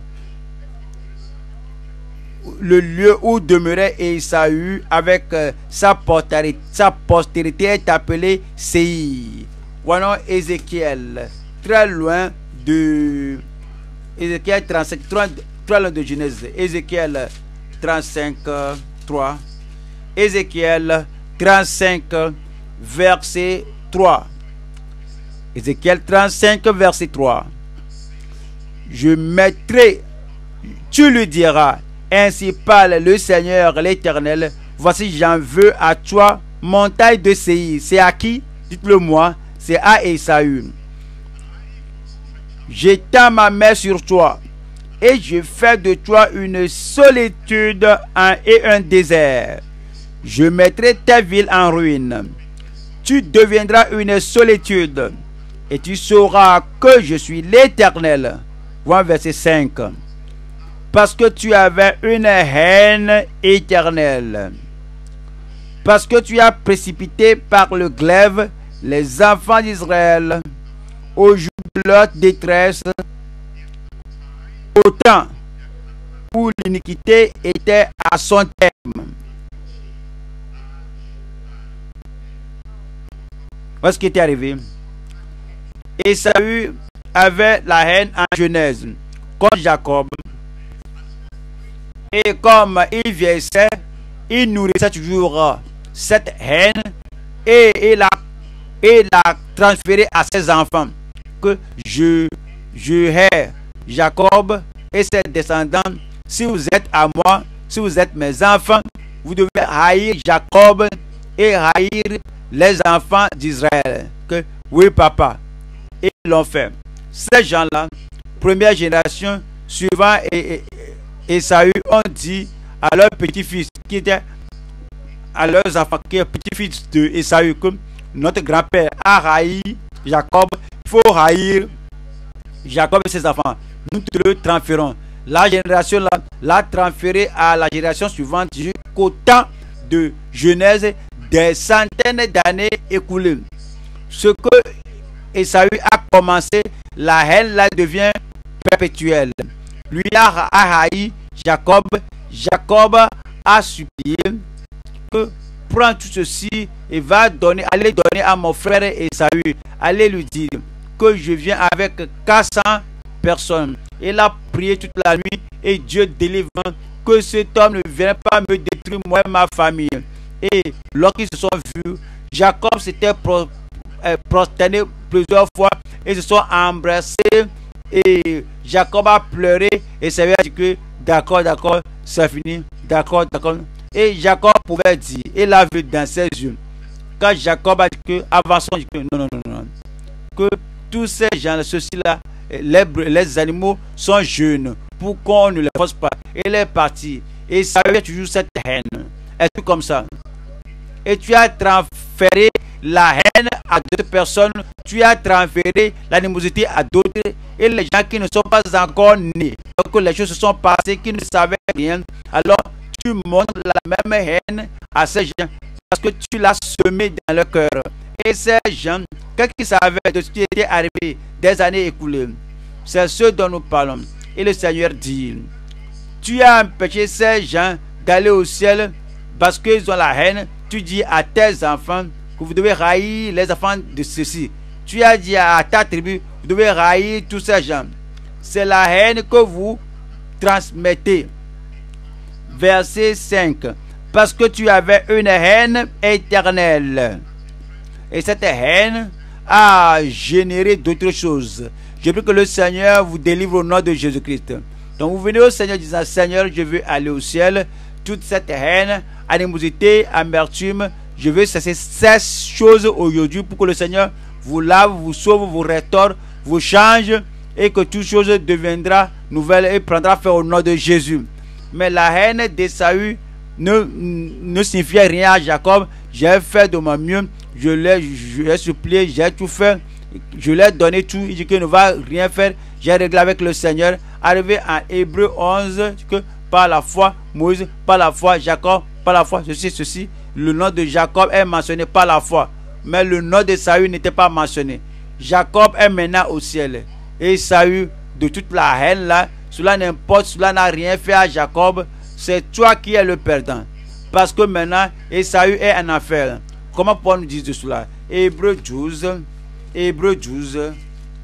Le lieu où demeurait Ésaü avec sa postérité est appelé Séir. Voyons Ézéchiel, très loin de Ézéchiel 35, très loin de Genèse. Ézéchiel 35, 3. Ézéchiel 35, verset 3. Ézéchiel 35, verset 3. Je mettrai, tu lui diras, ainsi parle le Seigneur l'Éternel, voici j'en veux à toi, montagne de Séir. C'est à qui? Dites-le moi. C'est à Ésaü. J'étends ma main sur toi, et je fais de toi une solitude et un désert. Je mettrai ta ville en ruine. Tu deviendras une solitude, et tu sauras que je suis l'Éternel. Voilà verset 5. Parce que tu avais une haine éternelle. Parce que tu as précipité par le glaive les enfants d'Israël au jour de leur détresse, au temps où l'iniquité était à son terme. Voilà ce qui était arrivé. Ésaü avait la haine en Genèse contre Jacob. Et comme il vieillissait, il nourrissait toujours cette haine et il a transféré à ses enfants que je hais Jacob et ses descendants. Si vous êtes à moi, si vous êtes mes enfants, vous devez haïr Jacob et haïr les enfants d'Israël. Que oui papa. Et ils l'ont fait. Ces gens-là, première génération, suivant Ésaü, ont dit à leur petit-fils qui était à leurs enfants, qui est petit-fils de Ésaü, comme notre grand-père a haï Jacob, il faut haïr Jacob et ses enfants. Nous te le transférons. La génération là l'a transféré à la génération suivante jusqu'au temps de Genèse, des centaines d'années écoulées. Ce que Ésaü a commencé, la haine là devient perpétuelle. Lui a haï Jacob. Jacob a supplié que prends tout ceci et va donner, allez donner à mon frère Ésaü. Allez lui dire que je viens avec 400 personnes. Et là, prié toute la nuit et Dieu délivre. Que cet homme ne vienne pas me détruire moi et ma famille. Et lorsqu'ils se sont vus, Jacob s'était prosterné plusieurs fois et se sont embrassés. Et Jacob a pleuré et ça veut dire que d'accord, d'accord, c'est fini, d'accord, d'accord. Et Jacob pouvait dire, et l'a vu dans ses yeux, quand Jacob a dit que, avançons, dit que non, non, non, non, que tous ces gens, ceux-ci-là, les animaux sont jeunes, pour qu'on ne les force pas. Et il est parti. Et ça veut toujours cette haine. Et tout comme ça. Et tu as transféré la haine à d'autres personnes, tu as transféré l'animosité à d'autres, et les gens qui ne sont pas encore nés, donc les choses se sont passées, qui ne savaient rien, alors tu montres la même haine à ces gens, parce que tu l'as semé dans leur cœur. Et ces gens, qu'est-ce qu'ils savaient de ce qui était arrivé des années écoulées? C'est ce dont nous parlons. Et le Seigneur dit, tu as empêché ces gens d'aller au ciel parce qu'ils ont la haine. Tu dis à tes enfants que vous devez haïr les enfants de ceux-ci. Tu as dit à ta tribu, vous devez haïr tous ces gens. C'est la haine que vous transmettez. Verset 5. Parce que tu avais une haine éternelle. Et cette haine a généré d'autres choses. Je prie que le Seigneur vous délivre au nom de Jésus-Christ. Donc vous venez au Seigneur disant, Seigneur, je veux aller au ciel. Toute cette haine, animosité, amertume, je veux cesser ces choses aujourd'hui pour que le Seigneur vous lave, vous sauve, vous restaure, vous change et que toute chose deviendra nouvelle et prendra fin au nom de Jésus. Mais la haine d'Ésaü ne signifiait rien à Jacob. J'ai fait de mon mieux, je l'ai supplié, j'ai tout fait, je lui ai donné tout. Il dit qu'il ne va rien faire. J'ai réglé avec le Seigneur. Arrivé en Hébreu 11, que par la foi, Moïse, par la foi, Jacob, par la foi, ceci. Le nom de Jacob est mentionné par la foi. Mais le nom de Saül n'était pas mentionné. Jacob est maintenant au ciel. Et Saül, de toute la haine là, cela n'importe, cela n'a rien fait à Jacob. C'est toi qui es le perdant. Parce que maintenant, Esaü est en enfer. Comment Paul nous dit de cela? Hébreu 12, Hébreu 12,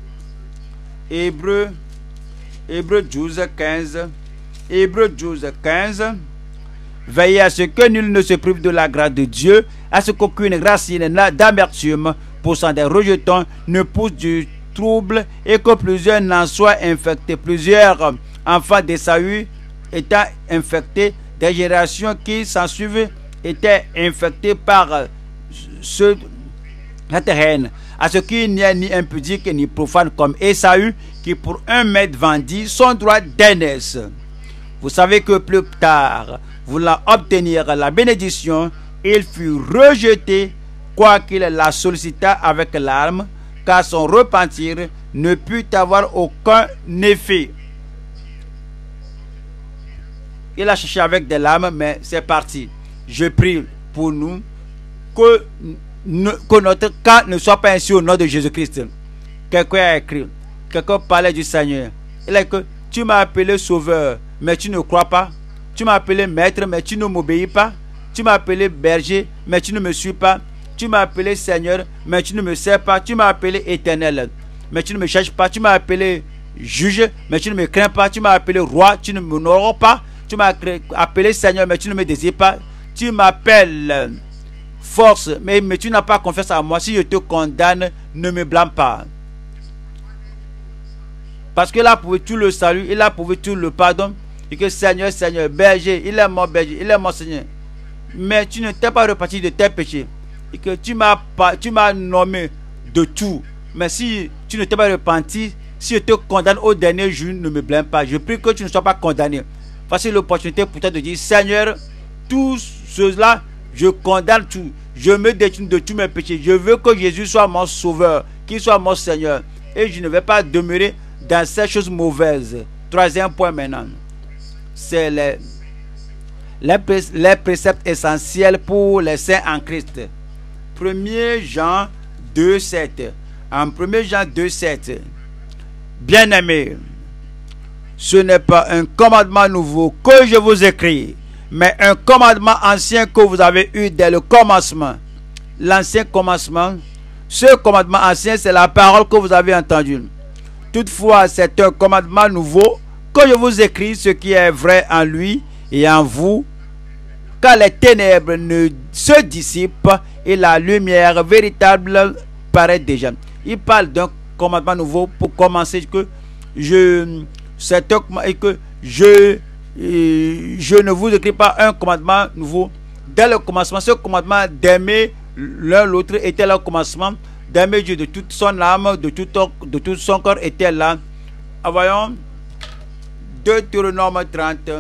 15. Hébreu 12, 15. Veillez à ce que nul ne se prive de la grâce de Dieu, à ce qu'aucune racine d'amertume, poussant des rejetons, ne pousse du trouble, et que plusieurs n'en soient infectés. Plusieurs enfants d'Esaü étant infectés, des générations qui s'ensuivent étaient infectées par cette haine. À ce qu'il n'y ait ni impudique ni profane comme Esaü, qui pour un maître vendit son droit d'aînesse. Vous savez que plus tard, voulant obtenir la bénédiction, il fut rejeté, quoiqu'il la sollicita avec larmes, car son repentir ne put avoir aucun effet. Il a cherché avec des larmes, mais c'est parti. Je prie pour nous que notre cas ne soit pas ainsi au nom de Jésus-Christ. Quelqu'un a écrit, quelqu'un parlait du Seigneur. Il a dit que tu m'as appelé sauveur, mais tu ne crois pas. Tu m'as appelé maître, mais tu ne m'obéis pas. Tu m'as appelé berger, mais tu ne me suis pas. Tu m'as appelé Seigneur, mais tu ne me sers pas. Tu m'as appelé éternel, mais tu ne me cherches pas. Tu m'as appelé juge, mais tu ne me crains pas. Tu m'as appelé roi, tu ne m'honores pas. Tu m'as appelé Seigneur, mais tu ne me désires pas. Tu m'appelles force, mais tu n'as pas confiance en moi. Si je te condamne, ne me blâme pas. Parce qu'il a prouvé tout le salut, il a prouvé tout le pardon. Et que Seigneur, Seigneur, berger, il est mon berger, il est mon Seigneur. Mais tu ne t'es pas reparti de tes péchés. Et que tu m'as nommé de tout. Mais si tu ne t'es pas repenti, si je te condamne au dernier jour, ne me blâme pas. Je prie que tu ne sois pas condamné. Voici l'opportunité pour toi de dire, Seigneur, tout cela, je condamne tout. Je me détourne de tous mes péchés. Je veux que Jésus soit mon sauveur, qu'il soit mon Seigneur. Et je ne vais pas demeurer dans ces choses mauvaises. Troisième point maintenant. C'est les préceptes essentiels pour les saints en Christ. 1 Jean 2, 7. En 1 Jean 2, 7. Bien-aimés, ce n'est pas un commandement nouveau que je vous écris, mais un commandement ancien que vous avez eu dès le commencement. L'ancien commencement, ce commandement ancien, c'est la parole que vous avez entendue. Toutefois, c'est un commandement nouveau que que je vous écris ce qui est vrai en lui et en vous, car les ténèbres ne se dissipent et la lumière véritable paraît déjà. Il parle d'un commandement nouveau pour commencer que je ne vous écris pas un commandement nouveau. Dès le commencement, ce commandement d'aimer l'un l'autre était là au commencement, d'aimer Dieu de toute son âme, de tout son corps était là. Voyons Deutéronome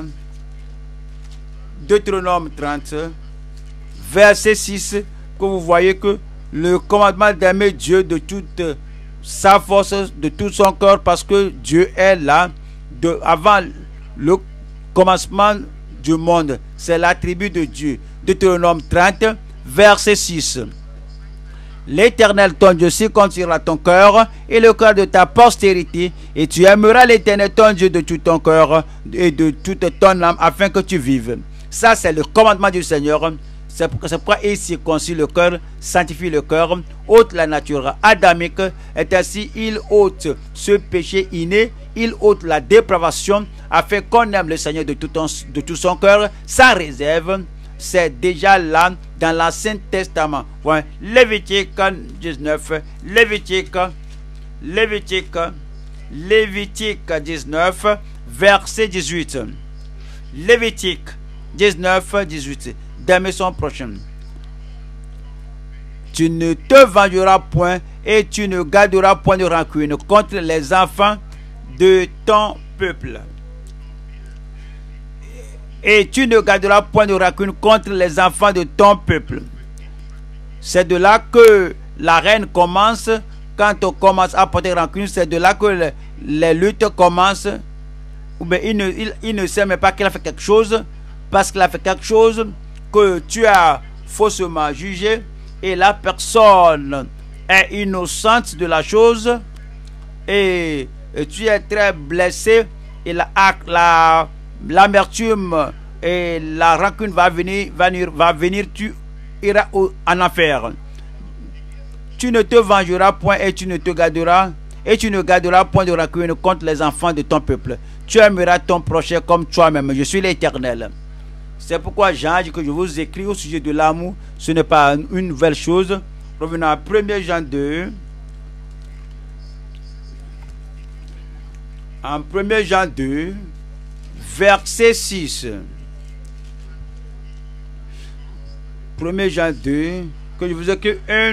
30, verset 6, que vous voyez que le commandement d'aimer Dieu de toute sa force, de tout son corps, parce que Dieu est là avant le commencement du monde. C'est l'attribut de Dieu. Deutéronome 30, verset 6. L'Éternel ton Dieu circoncira ton cœur et le cœur de ta postérité, et tu aimeras l'Éternel ton Dieu de tout ton cœur et de toute ton âme, afin que tu vives. Ça, c'est le commandement du Seigneur. C'est pourquoi il circoncit le cœur, sanctifie le cœur, ôte la nature adamique, et ainsi il ôte ce péché inné, il ôte la dépravation, afin qu'on aime le Seigneur de tout son cœur, sans réserve. C'est déjà là dans l'Ancien Testament. Ouais. Lévitique 19, Lévitique 19, verset 18. Lévitique 19, 18. D'aimer son prochain. Tu ne te vengeras point et tu ne garderas point de rancune contre les enfants de ton peuple. Et tu ne garderas point de rancune contre les enfants de ton peuple. C'est de là que la reine commence. Quand on commence à porter rancune, c'est de là que les luttes commencent. Ou bien il ne sait même pas qu'il a fait quelque chose, parce qu'il a fait quelque chose que tu as faussement jugé, et la personne est innocente de la chose, et tu es très blessé, et l'amertume et la rancune va venir, tu iras en enfer. Tu ne te vengeras point et tu ne garderas point de rancune contre les enfants de ton peuple. Tu aimeras ton prochain comme toi-même. Je suis l'Éternel. C'est pourquoi Jean dit que je vous écris au sujet de l'amour. Ce n'est pas une nouvelle chose. Revenons à 1 Jean 2. En 1 Jean 2, verset 6. 1 Jean 2, que je vous écris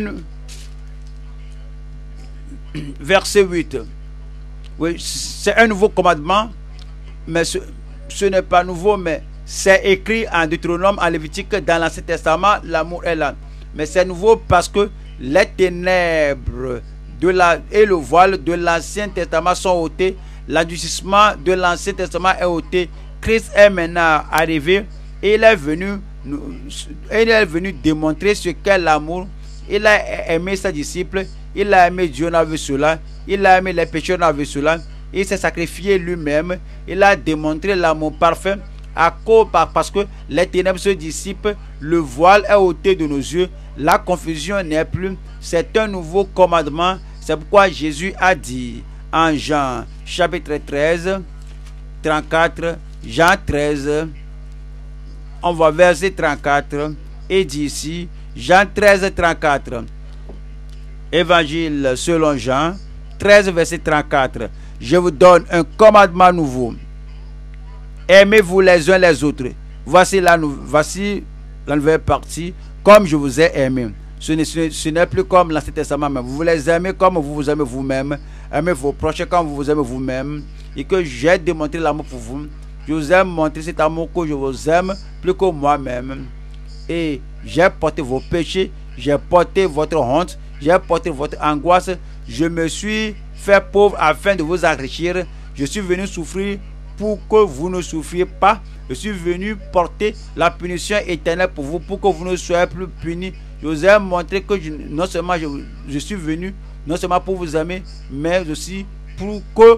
verset 8. Oui, c'est un nouveau commandement, mais ce n'est pas nouveau, mais c'est écrit en Deutéronome, en Lévitique, dans l'Ancien Testament, l'amour est là. Mais c'est nouveau parce que les ténèbres et le voile de l'Ancien Testament sont ôtés. L'endurcissement de l'Ancien Testament est ôté. Christ est maintenant arrivé et il est venu démontrer ce qu'est l'amour. Il a aimé ses disciples, il a aimé Dieu, on a vu cela, il a aimé les pécheurs, on a vu cela, il s'est sacrifié lui-même, il a démontré l'amour parfait parce que les ténèbres se dissipent, le voile est ôté de nos yeux, la confusion n'est plus. C'est un nouveau commandement. C'est pourquoi Jésus a dit en Jean chapitre 13, 34, Jean 13, on voit verset 34, et dit ici, Jean 13, 34, Évangile selon Jean 13, verset 34, je vous donne un commandement nouveau. Aimez-vous les uns les autres. Voici la nouvelle partie, comme je vous ai aimé. Ce n'est plus comme l'Ancien Testament même. Vous les aimez comme vous vous aimez vous-même. Aimez vos proches comme vous vous aimez vous-même. Et que j'ai démontré l'amour pour vous. Je vous ai montré cet amour que je vous aime plus que moi-même. Et j'ai porté vos péchés, j'ai porté votre honte, j'ai porté votre angoisse. Je me suis fait pauvre afin de vous enrichir. Je suis venu souffrir pour que vous ne souffriez pas. Je suis venu porter la punition éternelle pour vous, pour que vous ne soyez plus punis. Je vous ai montré que non seulement je suis venu, non seulement pour vous aimer, mais aussi pour que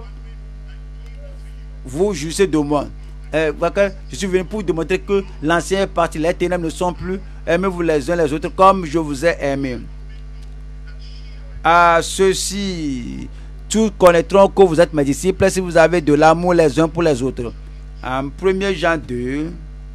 vous jugez de moi. Je suis venu pour démontrer que l'ancien est parti, les ténèbres ne sont plus. Aimez-vous les uns les autres comme je vous ai aimé. À ceci, tous connaîtront que vous êtes mes disciples si vous avez de l'amour les uns pour les autres. En 1 Jean 2,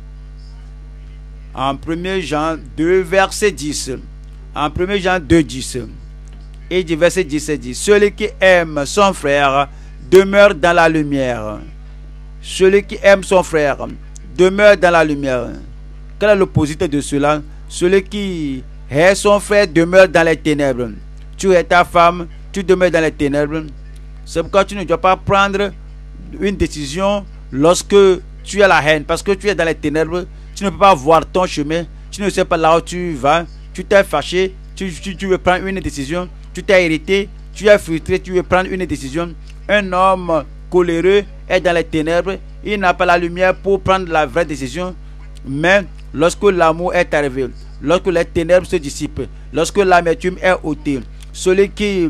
en 1 Jean 2, verset 10. En 1 Jean 2, 10. Et du verset 10, dit: celui qui aime son frère demeure dans la lumière. Celui qui aime son frère demeure dans la lumière. Quel est l'opposité de cela? Celui qui hait son frère demeure dans les ténèbres. Tu hais ta femme, tu demeures dans les ténèbres. C'est pourquoi tu ne dois pas prendre une décision lorsque tu as la haine, parce que tu es dans les ténèbres. Tu ne peux pas voir ton chemin, tu ne sais pas là où tu vas, tu t'es fâché, tu veux prendre une décision, tu t'es irrité, tu es frustré, tu veux prendre une décision. Un homme coléreux est dans les ténèbres, il n'a pas la lumière pour prendre la vraie décision. Mais lorsque l'amour est arrivé, lorsque les ténèbres se dissipent, lorsque l'amertume est ôtée, celui qui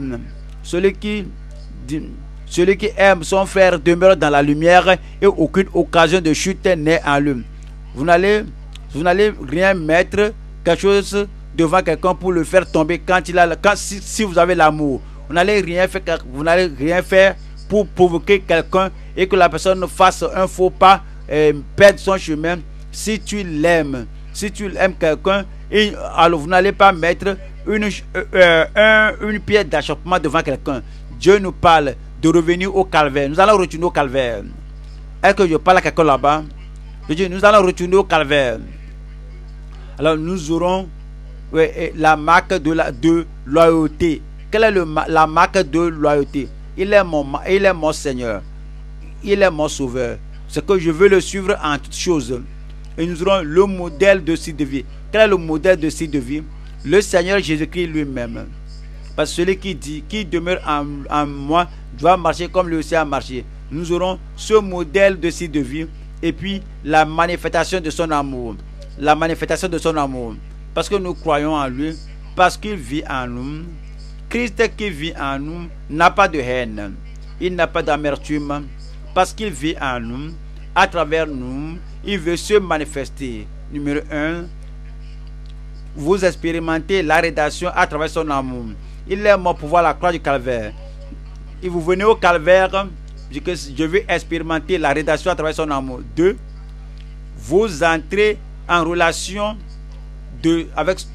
aime son frère demeure dans la lumière et aucune occasion de chute n'est en lui. Vous n'allez rien mettre quelque chose devant quelqu'un pour le faire tomber si vous avez l'amour. Vous n'allez rien faire pour provoquer quelqu'un et que la personne fasse un faux pas, perdre son chemin. Si tu aimes quelqu'un, alors vous n'allez pas mettre une pierre d'achoppement devant quelqu'un. Dieu nous parle de revenir au calvaire. Nous allons retourner au calvaire. Est-ce que je parle à quelqu'un là-bas? Je dis, nous allons retourner au calvaire. Alors nous aurons la marque de loyauté. Quelle est la marque de loyauté? Il est mon Seigneur. Il est mon Sauveur. C'est que je veux le suivre en toutes choses. Et nous aurons le modèle de style de vie. Quel est le modèle de style de vie? Le Seigneur Jésus-Christ lui-même. Parce que celui qui demeure en moi doit marcher comme lui aussi a marché. Nous aurons ce modèle de style de vie. Et puis la manifestation de son amour. La manifestation de son amour. Parce que nous croyons en lui. Parce qu'il vit en nous. Christ qui vit en nous n'a pas de haine. Il n'a pas d'amertume. Parce qu'il vit en nous. À travers nous, il veut se manifester. Numéro 1. Vous expérimentez la rédemption à travers son amour. Il est mort pour voir la croix du calvaire. Et vous venez au calvaire. Je veux expérimenter la rédemption à travers son amour. 2. Vous entrez en relation de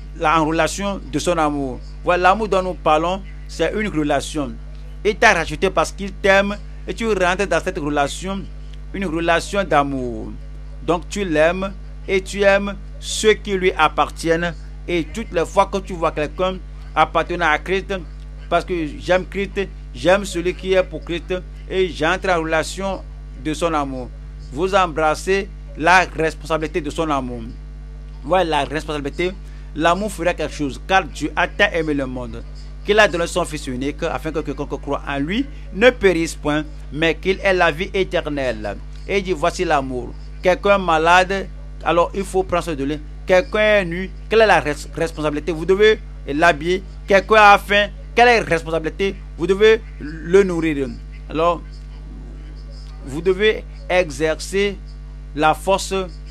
son amour. Voilà, l'amour dont nous parlons, c'est une relation. Il t'a racheté parce qu'il t'aime et tu rentres dans cette relation, une relation d'amour. Donc tu l'aimes et tu aimes ceux qui lui appartiennent. Et toutes les fois que tu vois quelqu'un appartenant à Christ, parce que j'aime Christ, j'aime celui qui est pour Christ et j'entre en relation de son amour. Vous embrassez la responsabilité de son amour. Voilà la responsabilité. L'amour fera quelque chose, car Dieu a tant aimé le monde qu'il a donné son Fils unique afin que quiconque croit en lui ne périsse point, mais qu'il ait la vie éternelle. Et il dit, voici l'amour. Quelqu'un malade, alors il faut prendre soin de lui. Quelqu'un est nu, quelle est la responsabilité? Vous devez l'habiller. Quelqu'un a faim, quelle est la responsabilité? Vous devez le nourrir. Alors, vous devez exercer la force,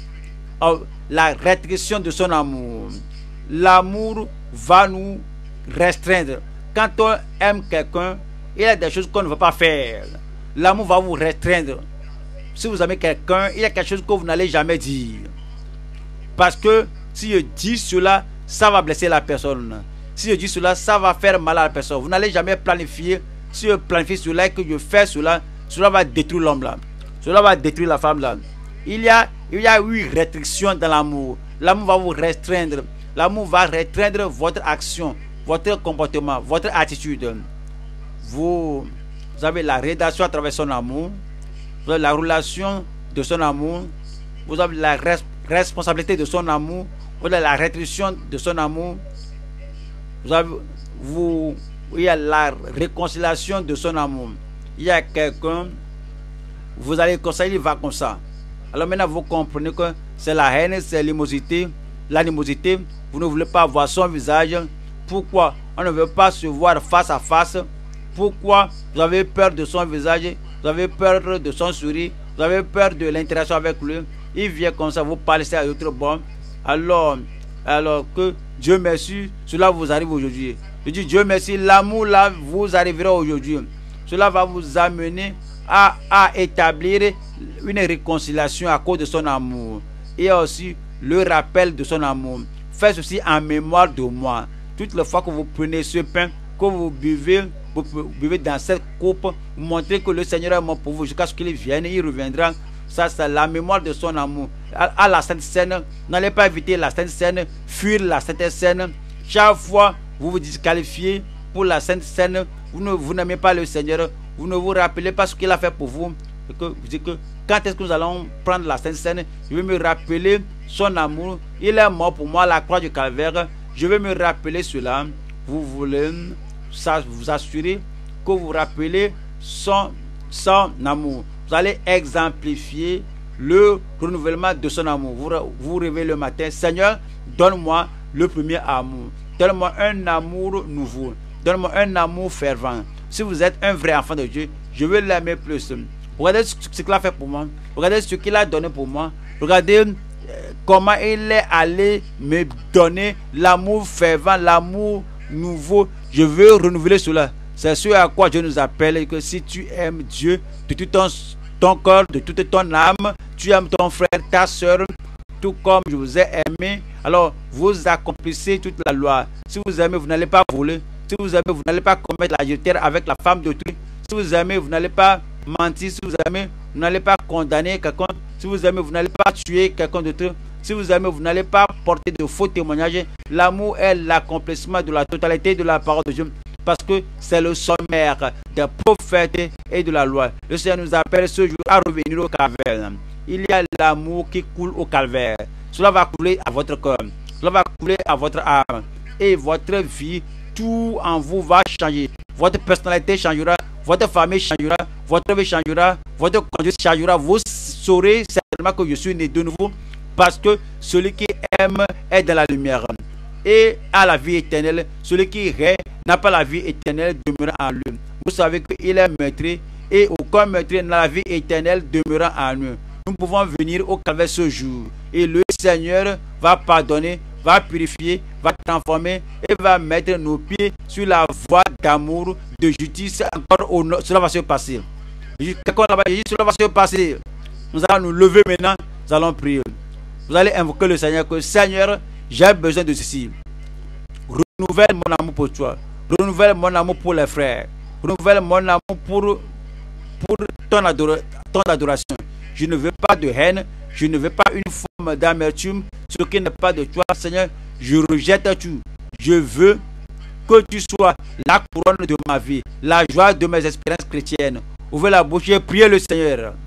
la restriction de son amour. L'amour va nous restreindre. Quand on aime quelqu'un, il y a des choses qu'on ne va pas faire. L'amour va vous restreindre. Si vous aimez quelqu'un, il y a quelque chose que vous n'allez jamais dire. Parce que si je dis cela, ça va blesser la personne. Si je dis cela, ça va faire mal à la personne. Vous n'allez jamais planifier. Si je planifie cela et que je fais cela, cela va détruire l'homme là. Cela va détruire la femme là. Il y a une restriction dans l'amour. L'amour va vous restreindre. L'amour va restreindre votre action, votre comportement, votre attitude. Vous avez la rédemption à travers son amour. Vous avez la relation de son amour. Vous avez la responsabilité de son amour. Vous avez la restriction de son amour. Il y a la réconciliation de son amour. Il y a quelqu'un, vous allez comme ça, il va comme ça. Alors maintenant vous comprenez que c'est la haine, c'est l'animosité. Vous ne voulez pas voir son visage. Pourquoi on ne veut pas se voir face à face? Pourquoi vous avez peur de son visage? Vous avez peur de son sourire? Vous avez peur de l'interaction avec lui? Il vient comme ça, vous parlez à l'autre bon. Alors que Dieu merci, cela vous arrive aujourd'hui. Je dis Dieu merci, l'amour là vous arrivera aujourd'hui. cela va vous amener à établir une réconciliation à cause de son amour. Et aussi le rappel de son amour. Faites ceci en mémoire de moi. Toutes les fois que vous prenez ce pain, que vous buvez dans cette coupe, vous montrez que le Seigneur est mort pour vous jusqu'à ce qu'il vienne, il reviendra. Ça, c'est la mémoire de son amour. À la Sainte Seine, n'allez pas éviter la Sainte Seine, fuir la Sainte Seine. Chaque fois, vous vous disqualifiez pour la Sainte Seine, vous n'aimez pas le Seigneur, vous ne vous rappelez pas ce qu'il a fait pour vous. Et que vous dites que quand est-ce que nous allons prendre la Sainte Seine, je vais me rappeler son amour. Il est mort pour moi à la croix du Calvaire. Je vais me rappeler cela. Vous voulez vous assurer que vous rappelez son amour. Vous allez exemplifier le renouvellement de son amour. Vous réveillez le matin, Seigneur, donne-moi le premier amour. Donne-moi un amour nouveau. Donne-moi un amour fervent. Si vous êtes un vrai enfant de Dieu, je veux l'aimer plus. Regardez ce qu'il a fait pour moi. Regardez ce qu'il a donné pour moi. Regardez comment il est allé me donner l'amour fervent, l'amour nouveau. Je veux renouveler cela. C'est ce à quoi Dieu nous appelle, que si tu aimes Dieu de tout ton corps, de toute ton âme, tu aimes ton frère, ta soeur, tout comme je vous ai aimé, alors vous accomplissez toute la loi. Si vous aimez, vous n'allez pas voler. Si vous aimez, vous n'allez pas commettre l'adultère avec la femme d'autrui. Si vous aimez, vous n'allez pas mentir. Si vous aimez, vous n'allez pas condamner quelqu'un. Si vous aimez, vous n'allez pas tuer quelqu'un d'autre. Si vous aimez, vous n'allez pas porter de faux témoignages. L'amour est l'accomplissement de la totalité de la parole de Dieu. Parce que c'est le sommaire des prophètes et de la loi. Le Seigneur nous appelle ce jour à revenir au calvaire. Il y a l'amour qui coule au calvaire. Cela va couler à votre cœur. Cela va couler à votre âme. Et votre vie, tout en vous va changer. Votre personnalité changera. Votre famille changera. Votre vie changera. Votre conduite changera. Vous saurez certainement que je suis né de nouveau. Parce que celui qui aime est dans la lumière et a la vie éternelle. Celui qui hait n'a pas la vie éternelle demeurant en lui. Vous savez qu'il est meurtrier et aucun meurtrier n'a la vie éternelle demeurant en lui. Nous pouvons venir au calvaire ce jour et le Seigneur va pardonner, va purifier, va transformer et va mettre nos pieds sur la voie d'amour, de justice. Encore cela va se passer. Quelqu'un là-bas dit cela va se passer. Nous allons nous lever maintenant, nous allons prier. Vous allez invoquer le Seigneur que Seigneur, j'ai besoin de ceci. Renouvelle mon amour pour toi. Renouvelle mon amour pour les frères. Renouvelle mon amour pour ton adoration. Je ne veux pas de haine. Je ne veux pas une forme d'amertume. Ce qui n'est pas de toi, Seigneur, je rejette tout. Je veux que tu sois la couronne de ma vie, la joie de mes expériences chrétiennes. Ouvrez la bouche et priez le Seigneur.